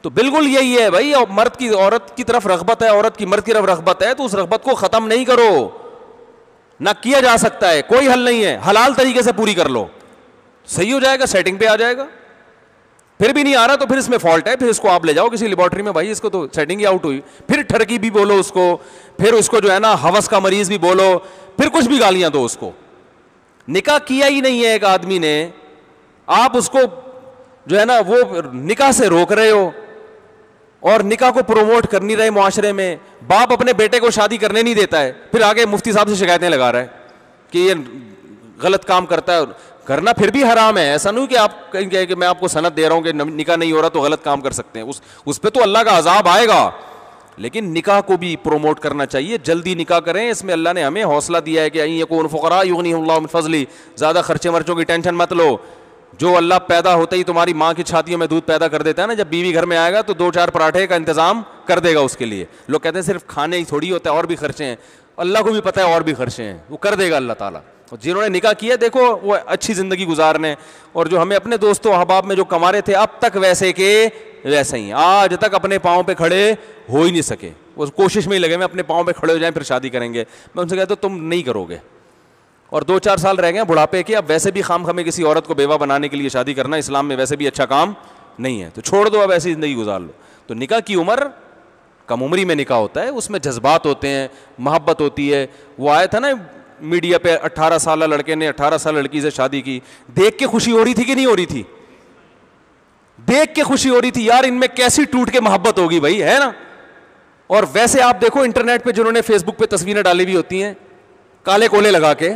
تو بالکل یہی ہے بھائی, اور مرد کی عورت کی طرف رغبت ہے, عورت کی مرد کی طرف رغبت ہے, تو اس رغبت کو ختم نہیں کرو, نہ کیا جا سکتا ہے, کوئی حل نہیں ہے, حلال طریقے سے پوری کر لو, صحیح ہو جائے گا, سیٹنگ پہ آ جائے گا. پھر بھی نہیں آ رہا تو پھر اس میں فالٹ ہے, پھر اس کو آپ لے جاؤ کسی لیبارٹری میں, بھائی اس کو تو سیٹنگ ہی آؤٹ ہوئی, پھر ٹھرکی بھی بولو اس کو, پھر اس کو جو ہے نا ہوس کا مریض بھی بولو, پھر کچھ بھی گالیاں دو اس کو. نکاح کیا ہی نہیں ہے ایک آدمی نے, آپ اس کو جو ہے نا وہ نکاح سے روک رہے ہو, اور نکاح کو پروموٹ کر نہیں رہے معاشرے میں. باپ اپنے بیٹے کو شادی کرنے نہیں دیتا ہے, پھر آگے مفتی صاحب سے شکایتیں لگا رہا ہے کہ یہ غلط کام کرتا ہے. کرنا پھر بھی حرام ہے, ایسا نہیں کہ آپ کہیں گے کہ میں آپ کو سند دے رہا ہوں کہ نکاح نہیں ہو رہا تو غلط کام کر سکتے ہیں, اس پہ تو اللہ کا عذاب آئے گا. لیکن نکاح کو بھی پروموٹ کرنا چاہیے, جلدی نکاح کریں, اس میں اللہ نے ہمیں حوصلہ دیا ہے کہ ان یکون فقراء یغنیہم اللہ من فضلہ, زیادہ خرچے مرچوں کی ٹینشن مت لو. جو اللہ پیدا ہوتے ہی تمہاری ماں کی چھاتیوں میں دودھ پیدا کر دیتا ہے نا, جب بیوی گھر میں آئے گا تو 2-4 پراٹھے کا انتظام کر دے گا اس کے لیے. لوگ کہتے ہیں صرف کھانے ہی تھوڑی ہوتا ہے, اور بھی خرچے ہیں, اللہ کو بھی پتہ ہے اور بھی خرچے ہیں, وہ کر دے گا اللہ تعالیٰ. جنہوں نے نکاح کیا دیکھو وہ اچھی زندگی گزارنے, اور جو ہمیں اپنے دوستوں احباب میں جو کما رہے تھے اب تک ویسے کے ویسے ہی, آج تک اپنے پاؤں پہ کھڑے ہو ہی نہیں سکے, وہ کوشش میں ہی لگے میں اپنے پاؤں پہ کھڑے ہو جائیں پھر شادی کریں گے. میں ان سے کہتا ہوں تم نہیں کرو گے, اور 2-4 سال رہ گئے بڑھاپے کے, اب ویسے بھی خام خامے کسی عورت کو بیوہ بنانے کے لیے شادی کرنا اسلام میں ویسے بھی اچھا کام نہیں ہے, تو چھوڑ دو, اب ایسی زندگی گزار لو. تو نکاح کی عمر کم عمری میں نکاح ہوتا ہے, اس میں جذبات ہوتے ہیں, محبت ہوتی ہے. وہ آیا تھا نا میڈیا پہ, 18 سالہ لڑکے نے 18 سال لڑکی سے شادی کی, دیکھ کے خوشی ہو رہی تھی کہ نہیں ہو رہی تھی؟ دیکھ کے خوشی ہو رہی تھی یار, ان میں کیسی ٹوٹ کے محبت ہوگی بھائی, ہے نا. اور ویسے آپ دیکھو انٹرنیٹ پہ جنہوں نے فیس بک پہ تصویریں ڈالی ہوئی ہوتی ہیں کالے کولے لگا کے,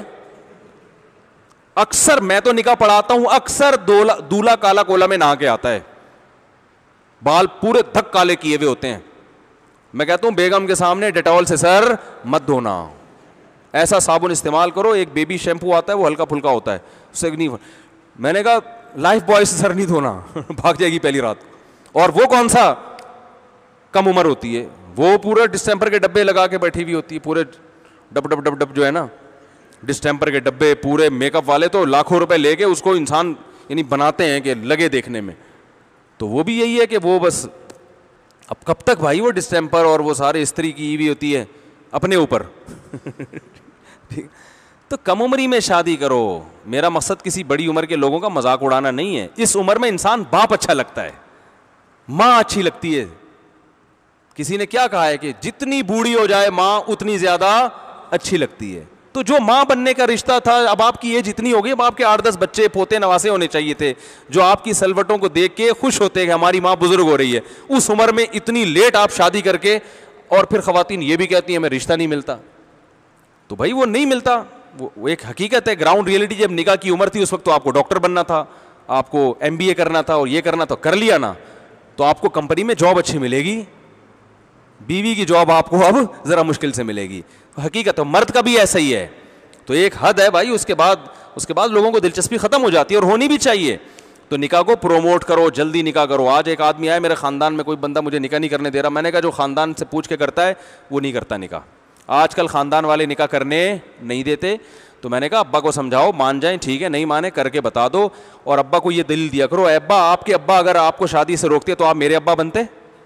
اکثر میں تو نکاح پڑھاتا ہوں, اکثر دولہا کالا کولا میں نہا کے آتا ہے, بال پورے دھک کالے کیے ہوئے ہوتے ہیں. میں کہتا ہوں بیگم کے سامنے ڈیٹول سے سر مت دھونا, ایسا صابن استعمال کرو, ایک بیبی شیمپو آتا ہے وہ ہلکا پھلکا ہوتا ہے, اس سے نہیں. میں نے کہا لائف بوائے سے سر نہیں دھونا, بھاگ جائے گی پہلی رات. اور وہ کون سا کم عمر ہوتی ہے, وہ پورے ڈسٹمپر کے ڈبے لگا کے بیٹھی ہوئی ہوتی ہے, پورے ڈب ڈب ڈب ڈب جو ہے نا ڈسٹمپر کے ڈبے, پورے میک اپ والے تو لاکھوں روپے لے کے اس کو انسان یعنی بناتے ہیں کہ لگے دیکھنے میں. تو وہ بھی یہی ہے کہ وہ بس اب کب تک بھائی وہ ڈسٹمپر اور وہ سارے استری کی ہوئی ہوتی ہے اپنے اوپر. تو کم عمری میں شادی کرو. میرا مقصد کسی بڑی عمر کے لوگوں کا مذاق اڑانا نہیں ہے, اس عمر میں انسان باپ اچھا لگتا ہے, ماں اچھی لگتی ہے. کسی نے کیا کہا ہے کہ جتنی بوڑھی ہو جائے ماں اتنی زیادہ اچھی لگتی ہے. تو جو ماں بننے کا رشتہ تھا, اب آپ کی ایج اتنی ہوگی, اب آپ کے 8-10 بچے پوتے نواسے ہونے چاہیے تھے جو آپ کی سلوٹوں کو دیکھ کے خوش ہوتے کہ ہماری ماں بزرگ ہو رہی ہے. اس عمر میں اتنی لیٹ آپ شادی کر کے, اور پھر خواتین یہ بھی کہتی ہیں ہمیں رشتہ نہیں ملتا. تو بھائی وہ نہیں ملتا, وہ ایک حقیقت ہے, گراؤنڈ ریئلٹی. جب نکاح کی عمر تھی اس وقت تو آپ کو ڈاکٹر بننا تھا, آپ کو MBA کرنا تھا اور یہ کرنا تھا, کر لیا نا, تو آپ کو کمپنی میں جاب اچھی ملے گی, بیوی کی جاب آپ کو اب ذرا مشکل سے ملے گی. حقیقت ہے, مرد کا بھی ایسا ہی ہے. تو ایک حد ہے بھائی, اس کے بعد لوگوں کو دلچسپی ختم ہو جاتی ہے, اور ہونی بھی چاہیے. تو نکاح کو پروموٹ کرو, جلدی نکاح کرو. آج ایک آدمی آیا میرے خاندان میں, کوئی بندہ مجھے نکاح نہیں کرنے دے رہا. میں نے کہا جو خاندان سے پوچھ کے کرتا ہے وہ نہیں کرتا نکاح. آج کل خاندان والے نکاح کرنے نہیں دیتے. تو میں نے کہا ابا کو سمجھاؤ, مان جائیں ٹھیک ہے, نہیں مانے کر کے بتا دو. اور ابا کو یہ دلیل دیا کرو, ابا آپ کے ابا اگر آپ کو شادی سے روکتے تو آپ میرے ابا بنتے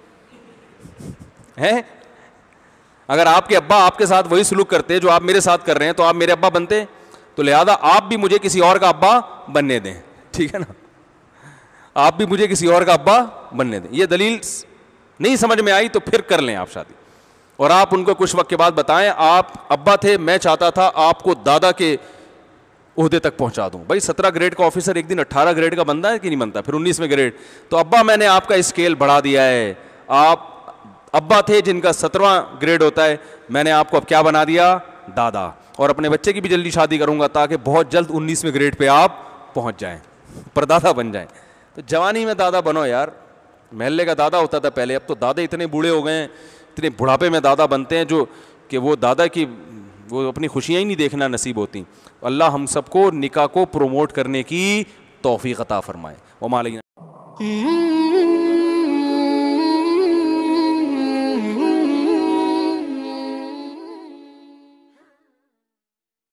ہیں؟ اگر آپ کے ابا آپ کے ساتھ وہی سلوک کرتے جو آپ میرے ساتھ کر رہے ہیں تو آپ میرے ابا بنتے. تو لہذا آپ بھی مجھے کسی اور کا ابا بننے دیں, ٹھیک ہے نا, آپ بھی مجھے کسی اور کا ابا بننے دیں. یہ دلیل نہیں سمجھ میں آئی تو پھر کر لیں آپ شادی, اور آپ ان کو کچھ وقت کے بعد بتائیں آپ ابا تھے, میں چاہتا تھا آپ کو دادا کے عہدے تک پہنچا دوں. بھائی 17 گریڈ کا آفیسر ایک دن 18 گریڈ کا بندہ ہے کہ نہیں بنتا, پھر 19ویں گریڈ. تو ابا میں نے آپ کا اسکیل بڑھا دیا ہے, آپ ابا تھے جن کا 17واں گریڈ ہوتا ہے, میں نے آپ کو اب کیا بنا دیا, دادا. اور اپنے بچے کی بھی جلدی شادی کروں گا تاکہ بہت جلد 19ویں گریڈ پہ آپ پہنچ جائیں, پردادا بن جائیں. تو جوانی میں دادا بنو یار, محلے کا دادا ہوتا تھا پہلے, اب تو دادے اتنے بوڑھے ہو گئے ہیں, اتنے بڑھاپے میں دادا بنتے ہیں جو کہ وہ دادا کی وہ اپنی خوشیاں ہی نہیں دیکھنا نصیب ہوتی. اللہ ہم سب کو نکاح کو پروموٹ کرنے کی توفیق عطا فرمائے. وما علینا